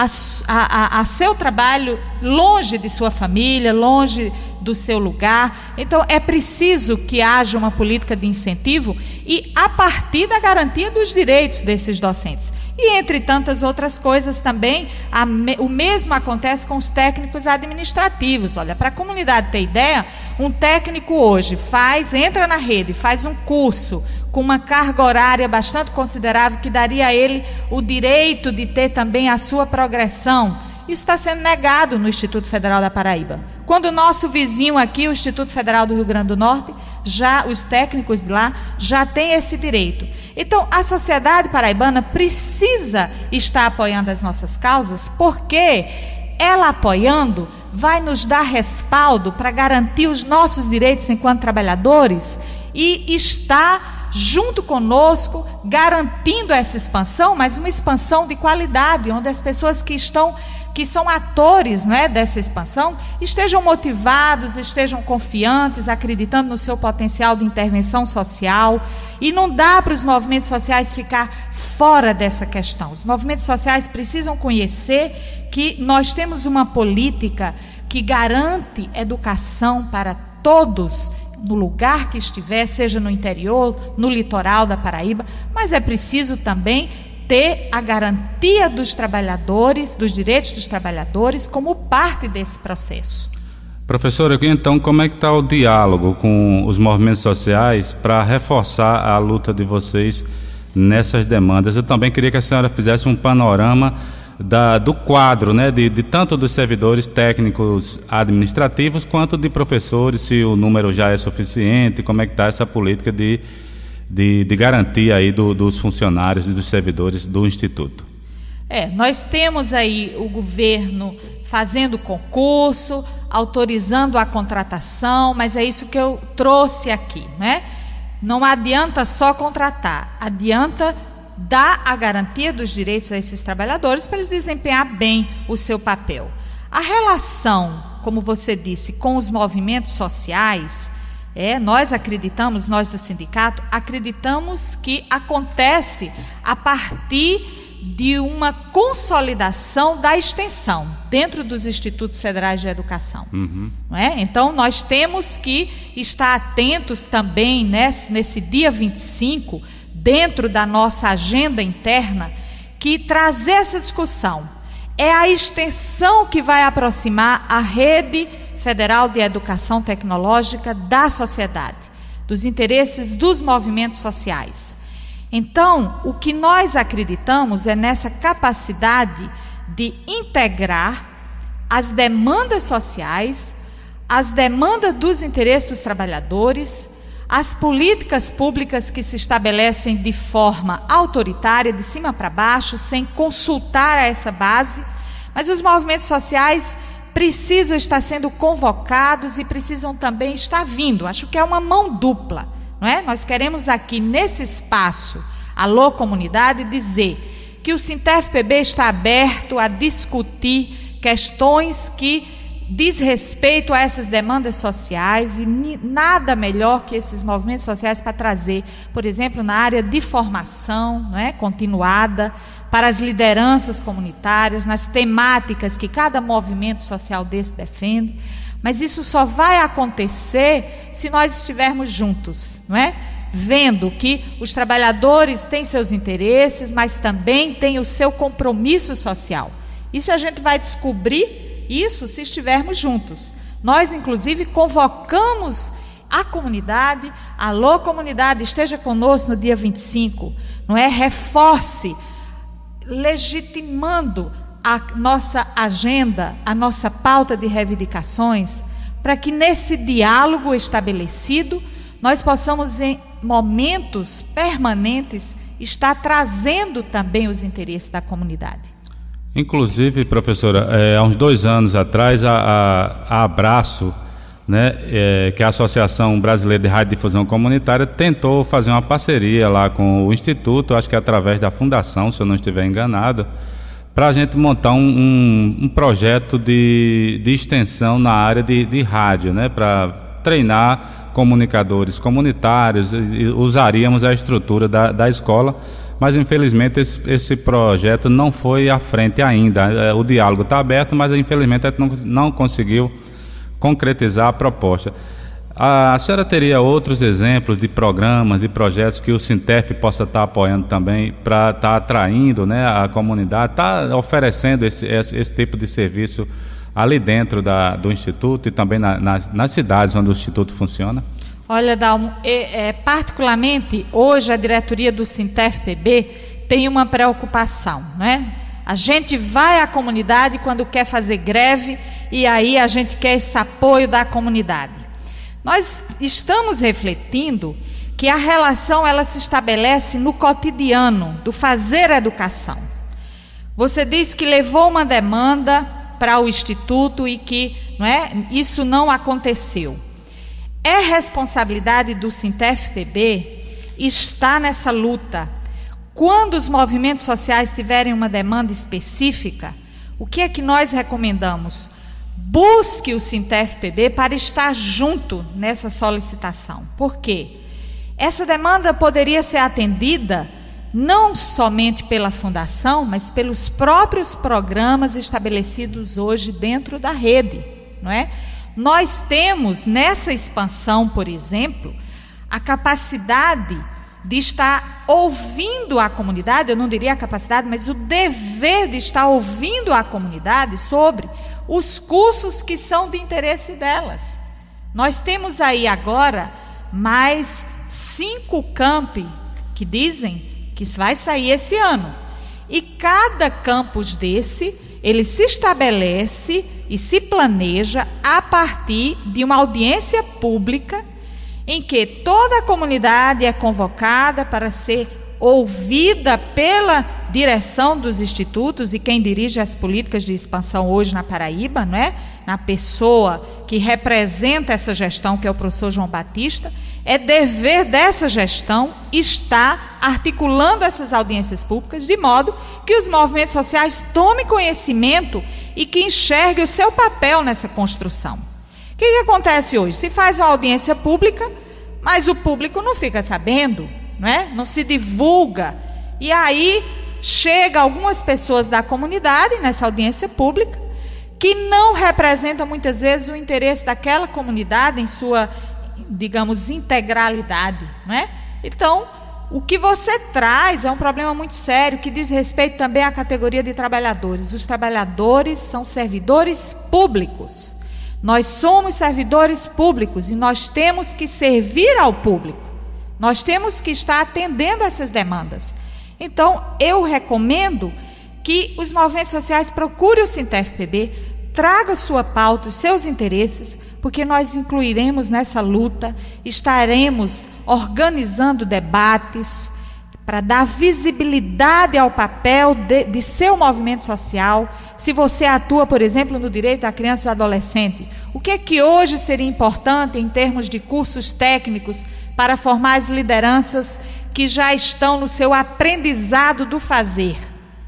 a seu trabalho longe de sua família, longe do seu lugar. Então é preciso que haja uma política de incentivo e a partir da garantia dos direitos desses docentes. E entre tantas outras coisas também, o mesmo acontece com os técnicos administrativos. Olha, para a comunidade ter ideia, um técnico hoje entra na rede, faz um curso com uma carga horária bastante considerável que daria a ele o direito de ter também a sua progressão. Isso está sendo negado no Instituto Federal da Paraíba. quando o nosso vizinho aqui, o Instituto Federal do Rio Grande do Norte, os técnicos de lá já têm esse direito. Então, a sociedade paraibana precisa estar apoiando as nossas causas, porque ela apoiando vai nos dar respaldo para garantir os nossos direitos enquanto trabalhadores e está junto conosco garantindo essa expansão, mas uma expansão de qualidade, onde as pessoas que são atores, não é, dessa expansão, estejam motivados, estejam confiantes, acreditando no seu potencial de intervenção social. E não dá para os movimentos sociais ficar fora dessa questão. Os movimentos sociais precisam conhecer que nós temos uma política que garante educação para todos, no lugar que estiver, seja no interior, no litoral da Paraíba, mas é preciso também ter a garantia dos trabalhadores, dos direitos dos trabalhadores, como parte desse processo. Professora, então como é que está o diálogo com os movimentos sociais para reforçar a luta de vocês nessas demandas? Eu também queria que a senhora fizesse um panorama do quadro, né, de tanto dos servidores técnicos administrativos quanto de professores, se o número já é suficiente, como é que está essa política de garantia aí dos funcionários e dos servidores do Instituto. Nós temos aí o governo fazendo concurso, autorizando a contratação, mas é isso que eu trouxe aqui, né? Não adianta só contratar, adianta dar a garantia dos direitos a esses trabalhadores para eles desempenhar bem o seu papel. A relação, como você disse, com os movimentos sociais, nós acreditamos, nós do sindicato, acreditamos que acontece a partir de uma consolidação da extensão dentro dos institutos federais de educação. Não é? Então, nós temos que estar atentos também nesse dia 25, dentro da nossa agenda interna, que trazer essa discussão é a extensão que vai aproximar a rede federal de educação tecnológica da sociedade, dos interesses dos movimentos sociais. Então, o que nós acreditamos é nessa capacidade de integrar as demandas sociais, as demandas dos interesses dos trabalhadores, as políticas públicas que se estabelecem de forma autoritária, de cima para baixo, sem consultar a essa base, mas os movimentos sociais precisam estar sendo convocados e precisam também estar vindo. Acho que é uma mão dupla, não é? Nós queremos aqui, nesse espaço, Alô Comunidade, dizer que o Sintef-PB está aberto a discutir questões que diz respeito a essas demandas sociais e nada melhor que esses movimentos sociais para trazer, por exemplo, na área de formação, não é, continuada, para as lideranças comunitárias, nas temáticas que cada movimento social desse defende, mas isso só vai acontecer se nós estivermos juntos, não é? Vendo que os trabalhadores têm seus interesses, mas também têm o seu compromisso social. Isso a gente vai descobrir isso se estivermos juntos. Nós, inclusive, convocamos a comunidade, alô comunidade, esteja conosco no dia 25, não é? Reforce, legitimando a nossa agenda, a nossa pauta de reivindicações, para que nesse diálogo estabelecido, nós possamos, em momentos permanentes, estar trazendo também os interesses da comunidade. Inclusive, professora, há uns 2 anos atrás, a Abraço, né, que é a Associação Brasileira de Radiodifusão Comunitária, tentou fazer uma parceria lá com o Instituto, acho que através da Fundação, se eu não estiver enganado, para a gente montar um projeto de extensão na área de rádio, né, para treinar comunicadores comunitários. Usaríamos a estrutura da escola, mas infelizmente esse projeto não foi à frente ainda. O diálogo está aberto, mas infelizmente a gente não conseguiu concretizar a proposta. A senhora teria outros exemplos de programas, de projetos que o Sintef possa estar apoiando também para estar atraindo, né, a comunidade, estar oferecendo esse tipo de serviço ali dentro do Instituto e também nas cidades onde o Instituto funciona? Olha, Dalmo, particularmente hoje a diretoria do Sintef-PB tem uma preocupação, né? A gente vai à comunidade quando quer fazer greve E aí a gente quer esse apoio da comunidade. Nós estamos refletindo que a relação ela se estabelece no cotidiano do fazer educação. Você disse que levou uma demanda para o Instituto e que isso não aconteceu. É responsabilidade do Sintef-PB estar nessa luta. Quando os movimentos sociais tiverem uma demanda específica, o que é que nós recomendamos? Busque o Sintef-PB para estar junto nessa solicitação. Por quê? Essa demanda poderia ser atendida não somente pela Fundação, mas pelos próprios programas estabelecidos hoje dentro da rede, não é? Nós temos nessa expansão, por exemplo, a capacidade de estar ouvindo a comunidade, eu não diria a capacidade, mas o dever de estar ouvindo a comunidade sobre os cursos que são de interesse delas. Nós temos aí agora mais 5 campi que dizem que vai sair esse ano. E cada campus desse, ele se estabelece e se planeja a partir de uma audiência pública em que toda a comunidade é convocada para ser ouvida pela direção dos institutos e quem dirige as políticas de expansão hoje na Paraíba, não é? Na pessoa que representa essa gestão, que é o professor João Batista. É dever dessa gestão estar articulando essas audiências públicas de modo que os movimentos sociais tomem conhecimento e que enxerguem o seu papel nessa construção. O que acontece hoje? Se faz uma audiência pública, mas o público não fica sabendo, não é? Não se divulga. E aí chega algumas pessoas da comunidade nessa audiência pública que não representam muitas vezes o interesse daquela comunidade em sua, digamos, integralidade, não é? Então, o que você traz é um problema muito sério que diz respeito também à categoria de trabalhadores. Os trabalhadores são servidores públicos. Nós somos servidores públicos e nós temos que servir ao público. Nós temos que estar atendendo essas demandas. Então, eu recomendo que os movimentos sociais procurem o Sintef-PB, traga sua pauta, os seus interesses, porque nós incluiremos nessa luta, estaremos organizando debates para dar visibilidade ao papel de seu movimento social. Se você atua, por exemplo, no direito da criança e do adolescente, o que é que hoje seria importante em termos de cursos técnicos para formar as lideranças que já estão no seu aprendizado do fazer?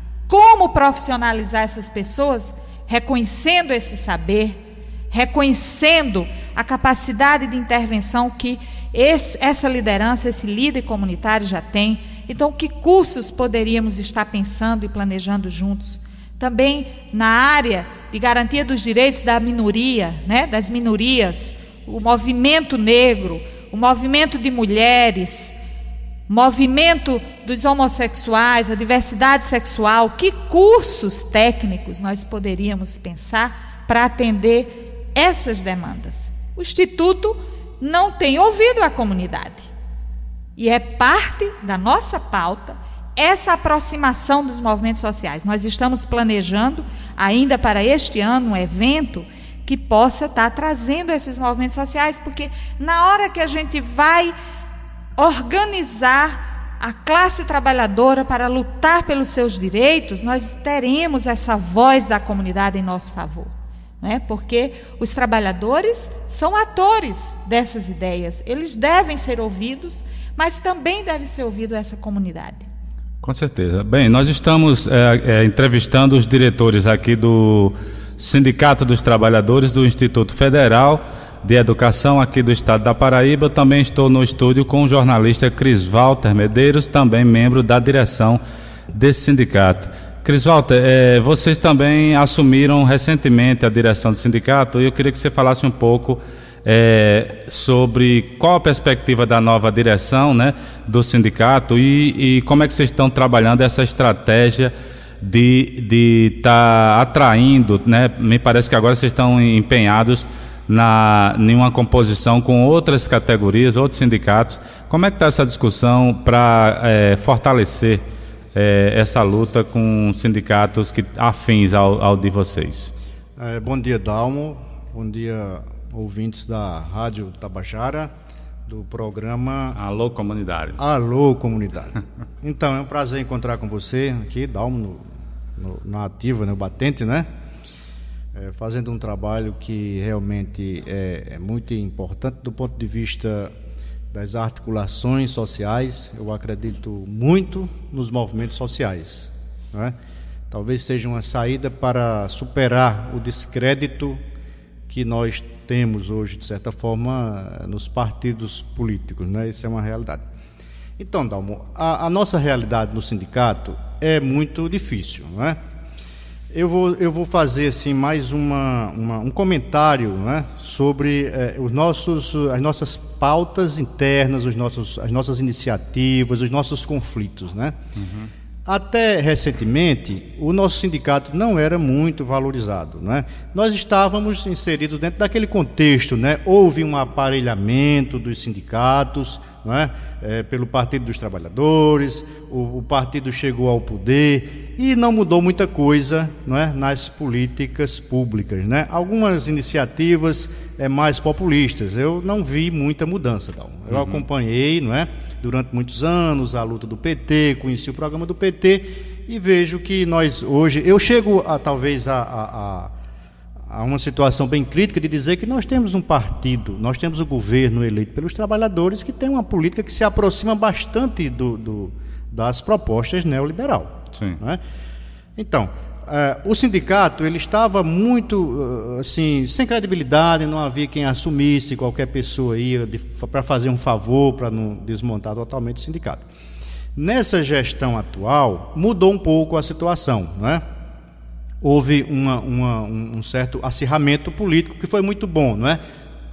Como profissionalizar essas pessoas, reconhecendo esse saber, reconhecendo a capacidade de intervenção que essa liderança, esse líder comunitário já tem. Então, que cursos poderíamos estar pensando e planejando juntos? Também na área de garantia dos direitos da minoria, né, das minorias, o movimento negro, o movimento de mulheres, movimento dos homossexuais, a diversidade sexual. Que cursos técnicos nós poderíamos pensar para atender essas demandas? O Instituto não tem ouvido a comunidade. E é parte da nossa pauta essa aproximação dos movimentos sociais. Nós estamos planejando ainda para este ano um evento que possa estar trazendo esses movimentos sociais, porque na hora que a gente vai organizar a classe trabalhadora para lutar pelos seus direitos, nós teremos essa voz da comunidade em nosso favor, não é? Porque os trabalhadores são atores dessas ideias, eles devem ser ouvidos, mas também deve ser ouvido essa comunidade. Com certeza. Bem, nós estamos entrevistando os diretores aqui do Sindicato dos Trabalhadores do Instituto Federal de Educação aqui do estado da Paraíba. Eu também estou no estúdio com o jornalista Crisvalter Medeiros, também membro da direção desse sindicato. Crisvalter, vocês também assumiram recentemente a direção do sindicato e eu queria que você falasse um pouco sobre qual a perspectiva da nova direção, né, do sindicato e como é que vocês estão trabalhando essa estratégia de estar atraindo, né? Me parece que agora vocês estão empenhados em uma composição com outras categorias, outros sindicatos. Como é que está essa discussão para fortalecer essa luta com sindicatos afins ao de vocês? Bom dia, Dalmo. Bom dia, ouvintes da Rádio Tabajara, do programa Alô Comunidade. Alô Comunidade. Então, é um prazer encontrar com você aqui, Dalmo, na ativa, no batente, né? Fazendo um trabalho que realmente é muito importante do ponto de vista das articulações sociais. Eu acredito muito nos movimentos sociais, né? Talvez seja uma saída para superar o descrédito que nós temos hoje, de certa forma, nos partidos políticos, né? Isso é uma realidade. Então, Dalmo, a nossa realidade no sindicato é muito difícil, não é? Eu vou fazer assim, mais um comentário, né, sobre as nossas pautas internas, as nossas iniciativas, os nossos conflitos, né? Uhum. Até recentemente, o nosso sindicato não era muito valorizado, né? Nós estávamos inseridos dentro daquele contexto, né? Houve um aparelhamento dos sindicatos, não é? Pelo Partido dos Trabalhadores, o partido chegou ao poder e não mudou muita coisa, não é? Nas políticas públicas, né? Algumas iniciativas mais populistas, eu não vi muita mudança, não. Eu acompanhei, não é? Durante muitos anos a luta do PT, conheci o programa do PT e vejo que nós hoje, eu chego talvez a uma situação bem crítica de dizer que nós temos um partido, nós temos o governo eleito pelos trabalhadores que tem uma política que se aproxima bastante das propostas neoliberal. Sim. Né? Então, o sindicato ele estava muito assim, sem credibilidade, não havia quem assumisse, qualquer pessoa ia para fazer um favor, para não desmontar totalmente o sindicato. Nessa gestão atual, mudou um pouco a situação, né? Houve um certo acirramento político que foi muito bom, não é?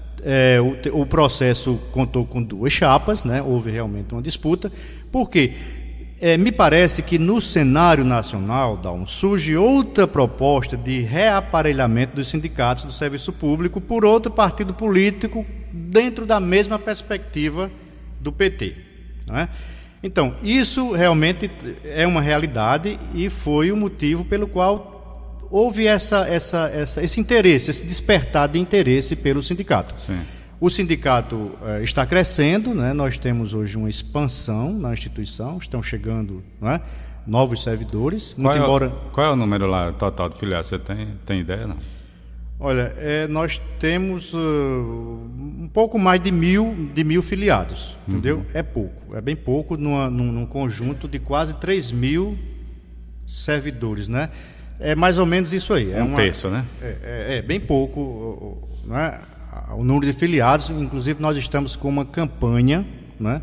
O processo contou com 2 chapas, né? Houve realmente uma disputa, porque me parece que no cenário nacional, surge outra proposta de reaparelhamento dos sindicatos do serviço público por outro partido político dentro da mesma perspectiva do PT, não é? Então, isso realmente é uma realidade e foi o motivo pelo qual houve esse interesse, esse despertar de interesse pelo sindicato. Sim. O sindicato está crescendo, né? Nós temos hoje uma expansão na instituição, estão chegando, não é? Novos servidores. Qual é o número lá total de filiados? Você tem ideia, não? Olha, nós temos um pouco mais de mil filiados, entendeu? É pouco, é bem pouco num conjunto de quase 3.000 servidores, né? É mais ou menos isso aí. Um terço, né? É bem pouco, não é? O número de filiados. Inclusive nós estamos com uma campanha, né,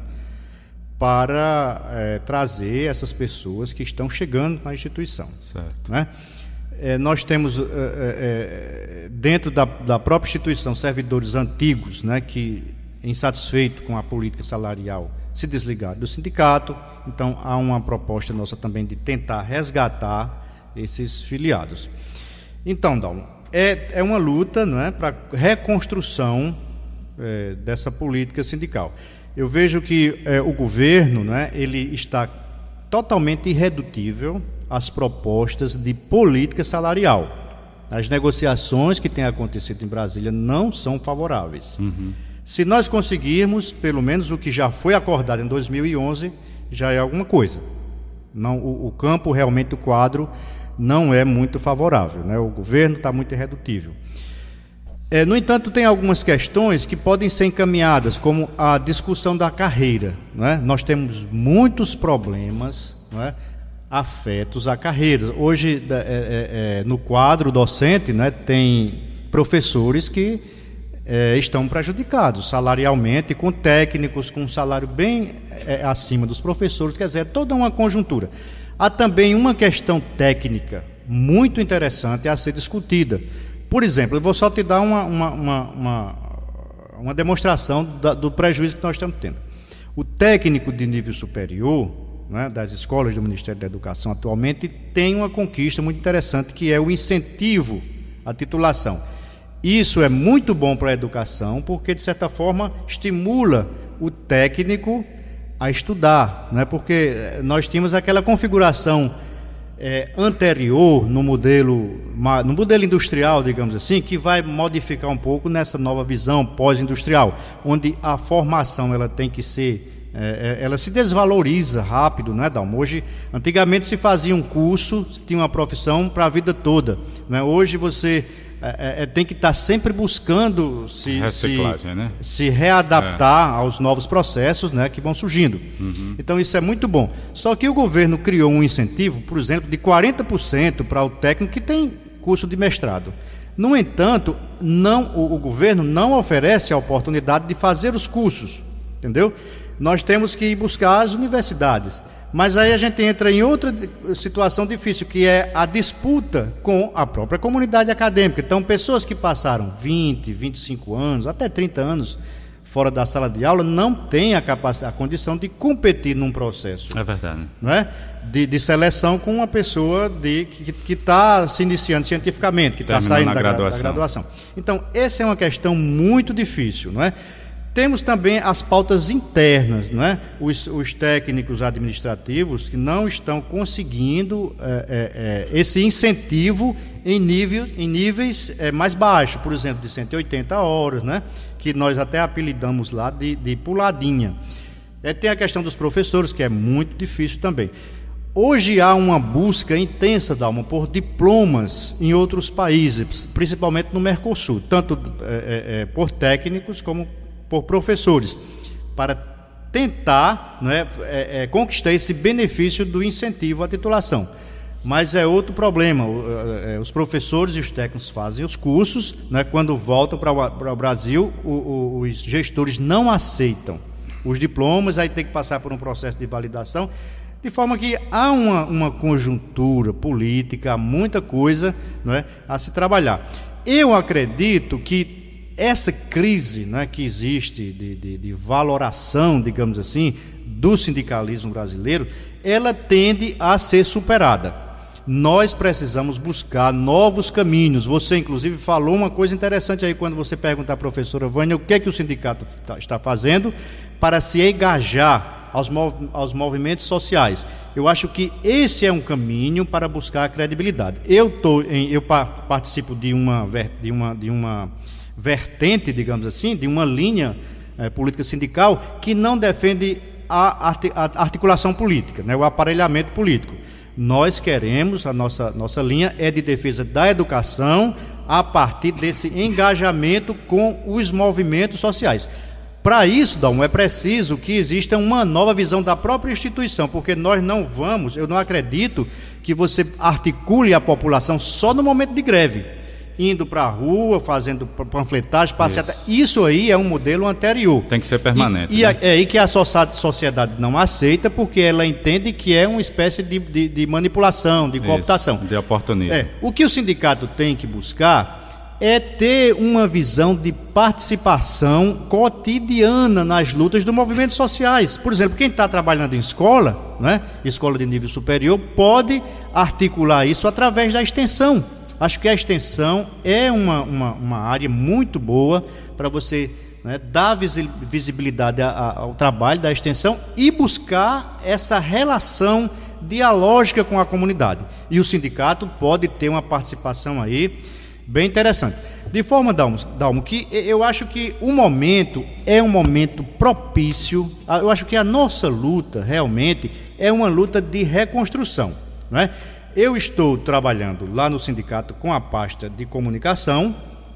para trazer essas pessoas que estão chegando na instituição. Certo. Né? Nós temos dentro da própria instituição servidores antigos, né, que insatisfeitos com a política salarial se desligaram do sindicato. Então há uma proposta nossa também de tentar resgatar esses filiados. Então, Dalmo, é uma luta, não é, para reconstrução dessa política sindical. Eu vejo que o governo, não é, ele está totalmente irredutível às propostas de política salarial. As negociações que têm acontecido em Brasília não são favoráveis. Se nós conseguirmos, pelo menos o que já foi acordado em 2011, já é alguma coisa. Não, o campo, realmente, o quadro não é muito favorável, né? O governo está muito irredutível. No entanto, tem algumas questões que podem ser encaminhadas, como a discussão da carreira, né? Nós temos muitos problemas, né, afetos à carreira. Hoje, no quadro docente, né, tem professores que estão prejudicados salarialmente, com técnicos com um salário bem acima dos professores, quer dizer, toda uma conjuntura. Há também uma questão técnica muito interessante a ser discutida. Por exemplo, eu vou só te dar uma demonstração do prejuízo que nós estamos tendo. O técnico de nível superior, né, das escolas do Ministério da Educação atualmente tem uma conquista muito interessante, que é o incentivo à titulação. Isso é muito bom para a educação, porque, de certa forma, estimula o técnico a estudar, né? Porque nós tínhamos aquela configuração anterior no modelo industrial, digamos assim, que vai modificar um pouco nessa nova visão pós-industrial, onde a formação ela tem que ser, ela se desvaloriza rápido, né, Dalmo? Hoje, antigamente se fazia um curso, se tinha uma profissão para a vida toda, né? Hoje você tem que estar sempre buscando se readaptar aos novos processos, né, que vão surgindo. Então isso é muito bom. Só que o governo criou um incentivo, por exemplo, de 40% para o técnico que tem curso de mestrado. No entanto, o governo não oferece a oportunidade de fazer os cursos, entendeu? Nós temos que ir buscar as universidades. Mas aí a gente entra em outra situação difícil, que é a disputa com a própria comunidade acadêmica. Então, pessoas que passaram 20, 25 anos, até 30 anos fora da sala de aula, não têm a condição de competir num processo. É verdade. Não é? De seleção com uma pessoa que está se iniciando cientificamente, que está saindo da graduação. Então, essa é uma questão muito difícil, não é? Temos também as pautas internas, não é? Os técnicos administrativos que não estão conseguindo esse incentivo em níveis mais baixos, por exemplo, de 180 horas, né? Que nós até apelidamos lá de puladinha. Tem a questão dos professores, que é muito difícil também. Hoje há uma busca intensa, Dalmo, por diplomas em outros países, principalmente no Mercosul, tanto por técnicos como por professores, para tentar, né, conquistar esse benefício do incentivo à titulação. Mas é outro problema, os professores e os técnicos fazem os cursos, né, quando voltam para o Brasil, os gestores não aceitam os diplomas, aí tem que passar por um processo de validação, de forma que há uma conjuntura política, há muita coisa, né, a se trabalhar. Eu acredito que essa crise, né, que existe de valoração, digamos assim, do sindicalismo brasileiro, ela tende a ser superada. Nós precisamos buscar novos caminhos. Você, inclusive, falou uma coisa interessante aí quando você pergunta à professora Vânia o que é que o sindicato está fazendo para se engajar aos movimentos sociais. Eu acho que esse é um caminho para buscar a credibilidade. Eu participo de uma vertente, digamos assim, de uma linha política sindical que não defende a articulação política, né, o aparelhamento político. Nós queremos, a nossa linha é de defesa da educação a partir desse engajamento com os movimentos sociais. Para isso, Dalmo, é preciso que exista uma nova visão da própria instituição, porque eu não acredito que você articule a população só no momento de greve, indo para a rua, fazendo panfletagem, passeata. Isso aí é um modelo anterior. Tem que ser permanente. E que a sociedade não aceita, porque ela entende que é uma espécie de manipulação, de cooptação. De oportunismo. O que o sindicato tem que buscar é ter uma visão de participação cotidiana nas lutas dos movimentos sociais. Por exemplo, quem está trabalhando em escola, né, escola de nível superior, pode articular isso através da extensão. Acho que a extensão é uma área muito boa para você, né, dar visibilidade ao trabalho da extensão e buscar essa relação dialógica com a comunidade. E o sindicato pode ter uma participação aí bem interessante. De forma, Dalmo, que eu acho que o momento é um momento propício. Eu acho que a nossa luta realmente é uma luta de reconstrução, não é? Eu estou trabalhando lá no sindicato com a pasta de comunicação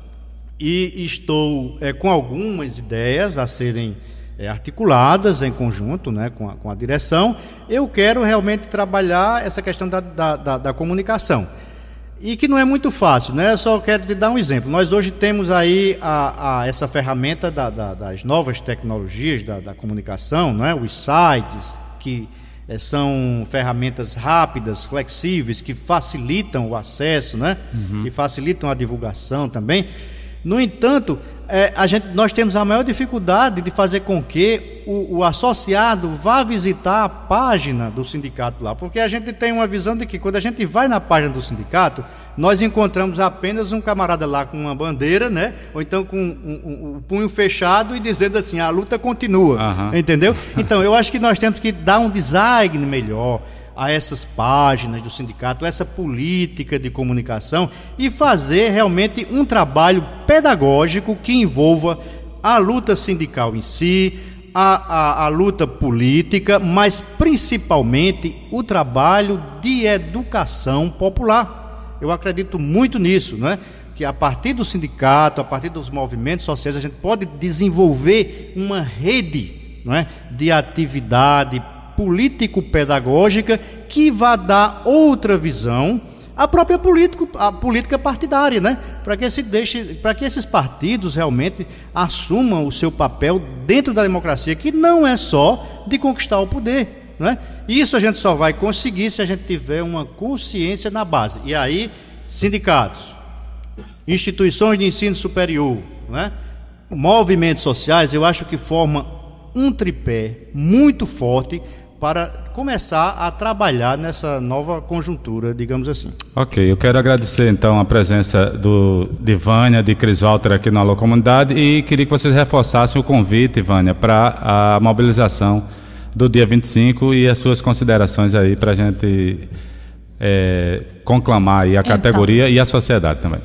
e estou com algumas ideias a serem articuladas em conjunto, né, com a direção. Eu quero realmente trabalhar essa questão da comunicação. E que não é muito fácil, né? Eu só quero te dar um exemplo. Nós hoje temos aí essa ferramenta das novas tecnologias da comunicação, né? Os sites que são ferramentas rápidas, flexíveis, que facilitam o acesso, né? E facilitam a divulgação também. No entanto, nós temos a maior dificuldade de fazer com que o associado vá visitar a página do sindicato lá, porque a gente tem uma visão de que quando a gente vai na página do sindicato, nós encontramos apenas um camarada lá com uma bandeira, né? Ou então com o punho fechado e dizendo assim, a luta continua, entendeu? Então, eu acho que nós temos que dar um design melhor, a essas páginas do sindicato, essa política de comunicação e fazer realmente um trabalho pedagógico que envolva a luta sindical em si, a luta política, mas principalmente o trabalho de educação popular. Eu acredito muito nisso, né? Que a partir do sindicato, a partir dos movimentos sociais, a gente pode desenvolver uma rede, né, de atividade político-pedagógica que vai dar outra visão à própria política partidária, né? Para que esses partidos realmente assumam o seu papel dentro da democracia, que não é só de conquistar o poder, né? Isso a gente só vai conseguir se a gente tiver uma consciência na base. E aí, sindicatos, instituições de ensino superior, né, movimentos sociais, eu acho que forma um tripé muito forte para começar a trabalhar nessa nova conjuntura, digamos assim. Ok, eu quero agradecer então a presença de Vânia, de Cris Walter aqui na Alô Comunidade, e queria que vocês reforçassem o convite, Vânia, para a mobilização do dia 25 e as suas considerações aí para a gente conclamar aí a categoria e a sociedade também.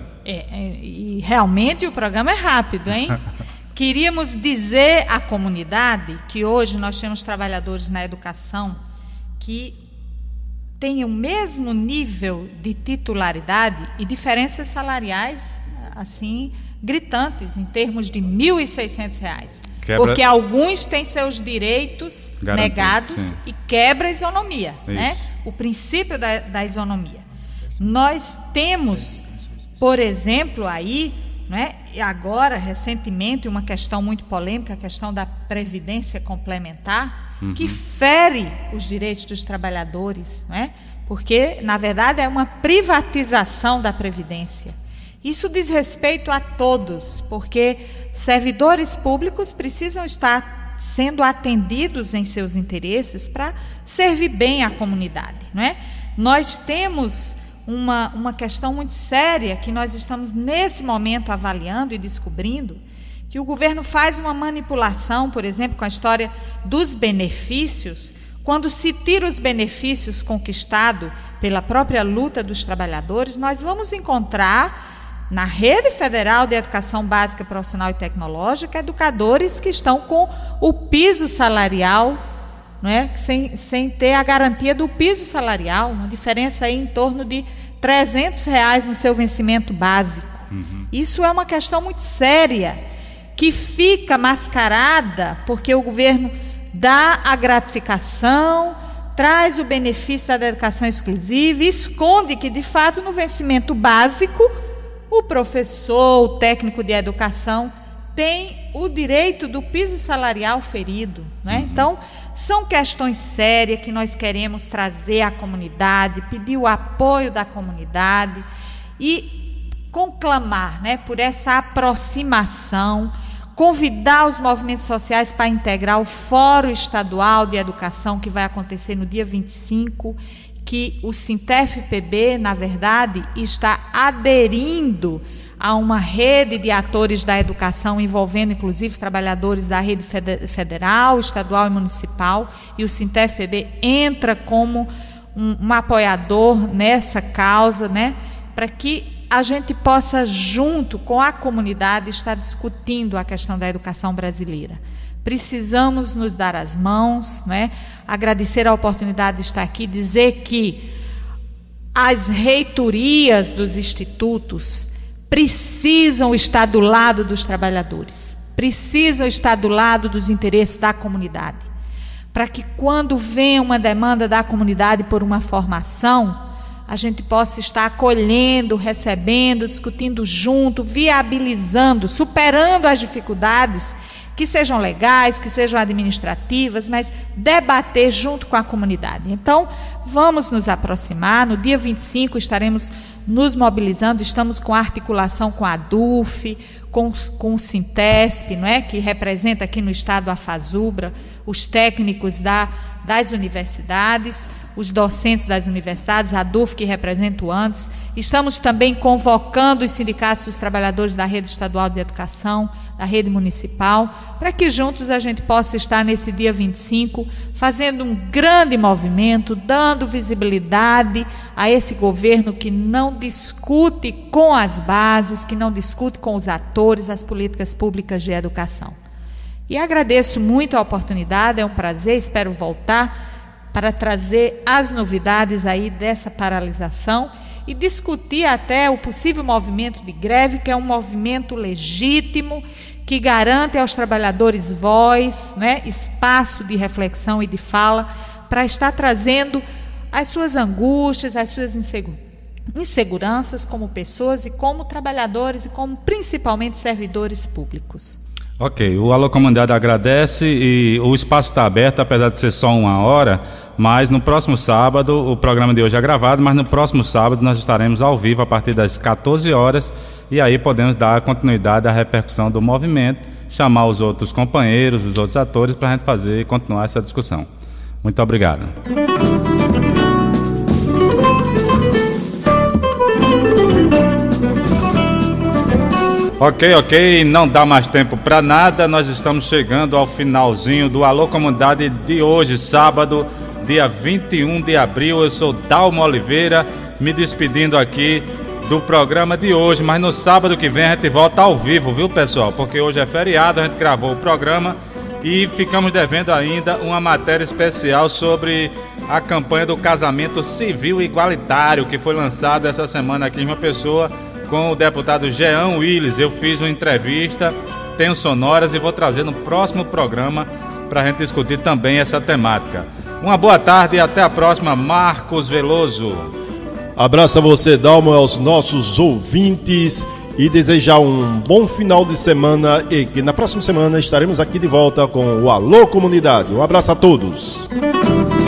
E realmente o programa é rápido, hein? Queríamos dizer à comunidade que hoje nós temos trabalhadores na educação que têm o mesmo nível de titularidade e diferenças salariais, assim, gritantes, em termos de R$ 1.600. Porque alguns têm seus direitos negados, sim, e quebra a isonomia, né? O princípio da isonomia. Nós temos, por exemplo, aí, né, agora, recentemente, uma questão muito polêmica, a questão da previdência complementar, que fere os direitos dos trabalhadores, né? Porque, na verdade, é uma privatização da previdência. Isso diz respeito a todos, porque servidores públicos precisam estar sendo atendidos em seus interesses para servir bem à comunidade, não é? Nós temos uma questão muito séria que nós estamos nesse momento avaliando e descobrindo, que o governo faz uma manipulação, por exemplo, com a história dos benefícios, quando se tira os benefícios conquistados pela própria luta dos trabalhadores. Nós vamos encontrar na Rede Federal de Educação Básica, Profissional e Tecnológica educadores que estão com o piso salarial, não é? sem ter a garantia do piso salarial, uma diferença aí em torno de R$ 300 no seu vencimento básico. Isso é uma questão muito séria, que fica mascarada porque o governo dá a gratificação, traz o benefício da dedicação exclusiva e esconde que, de fato, no vencimento básico, o professor, o técnico de educação tem o direito do piso salarial ferido, né? Então, são questões sérias que nós queremos trazer à comunidade, pedir o apoio da comunidade e conclamar, né, por essa aproximação, convidar os movimentos sociais para integrar o Fórum Estadual de Educação, que vai acontecer no dia 25, que o Sintef-PB, na verdade, está aderindo a uma rede de atores da educação, envolvendo inclusive trabalhadores da rede federal, estadual e municipal, e o Sintef-PB entra como um apoiador nessa causa, né, para que a gente possa, junto com a comunidade, estar discutindo a questão da educação brasileira. Precisamos nos dar as mãos, né? Agradecer a oportunidade de estar aqui, dizer que as reitorias dos institutos precisam estar do lado dos trabalhadores, precisam estar do lado dos interesses da comunidade, para que quando vem uma demanda da comunidade por uma formação, a gente possa estar acolhendo, recebendo, discutindo junto, viabilizando, superando as dificuldades, que sejam legais, que sejam administrativas, mas debater junto com a comunidade. Então, vamos nos aproximar. No dia 25 estaremos nos mobilizando, estamos com articulação com a ADUF, com o Sintesp, não é? Que representa aqui no estado a FASUBRA, os técnicos das universidades, os docentes das universidades, a DUF, que represento antes. Estamos também convocando os sindicatos dos trabalhadores da rede estadual de educação, da rede municipal, para que juntos a gente possa estar nesse dia 25, fazendo um grande movimento, dando visibilidade a esse governo que não discute com as bases, que não discute com os atores as políticas públicas de educação. E agradeço muito a oportunidade, é um prazer, espero voltar para trazer as novidades aí dessa paralisação e discutir até o possível movimento de greve, que é um movimento legítimo, que garante aos trabalhadores voz, né, espaço de reflexão e de fala, para estar trazendo as suas angústias, as suas inseguranças como pessoas e como trabalhadores e como principalmente servidores públicos. Ok, o Alô Comunidade agradece e o espaço está aberto, apesar de ser só 1 hora, mas no próximo sábado, o programa de hoje é gravado, mas no próximo sábado nós estaremos ao vivo a partir das 14 horas e aí podemos dar continuidade à repercussão do movimento, chamar os outros companheiros, os outros atores para a gente fazer e continuar essa discussão. Muito obrigado. Ok, não dá mais tempo para nada, nós estamos chegando ao finalzinho do Alô Comunidade de hoje, sábado, dia 21 de abril. Eu sou Dalmo Oliveira, me despedindo aqui do programa de hoje, mas no sábado que vem a gente volta ao vivo, viu, pessoal? Porque hoje é feriado, a gente gravou o programa e ficamos devendo ainda uma matéria especial sobre a campanha do casamento civil igualitário, que foi lançada essa semana aqui em João Pessoa, com o deputado Jean Willis. Eu fiz uma entrevista, tenho sonoras e vou trazer no próximo programa para a gente discutir também essa temática. Uma boa tarde e até a próxima, Marcos Veloso. Abraço a você, Dalmo, aos nossos ouvintes e desejar um bom final de semana e que na próxima semana estaremos aqui de volta com o Alô Comunidade. Um abraço a todos.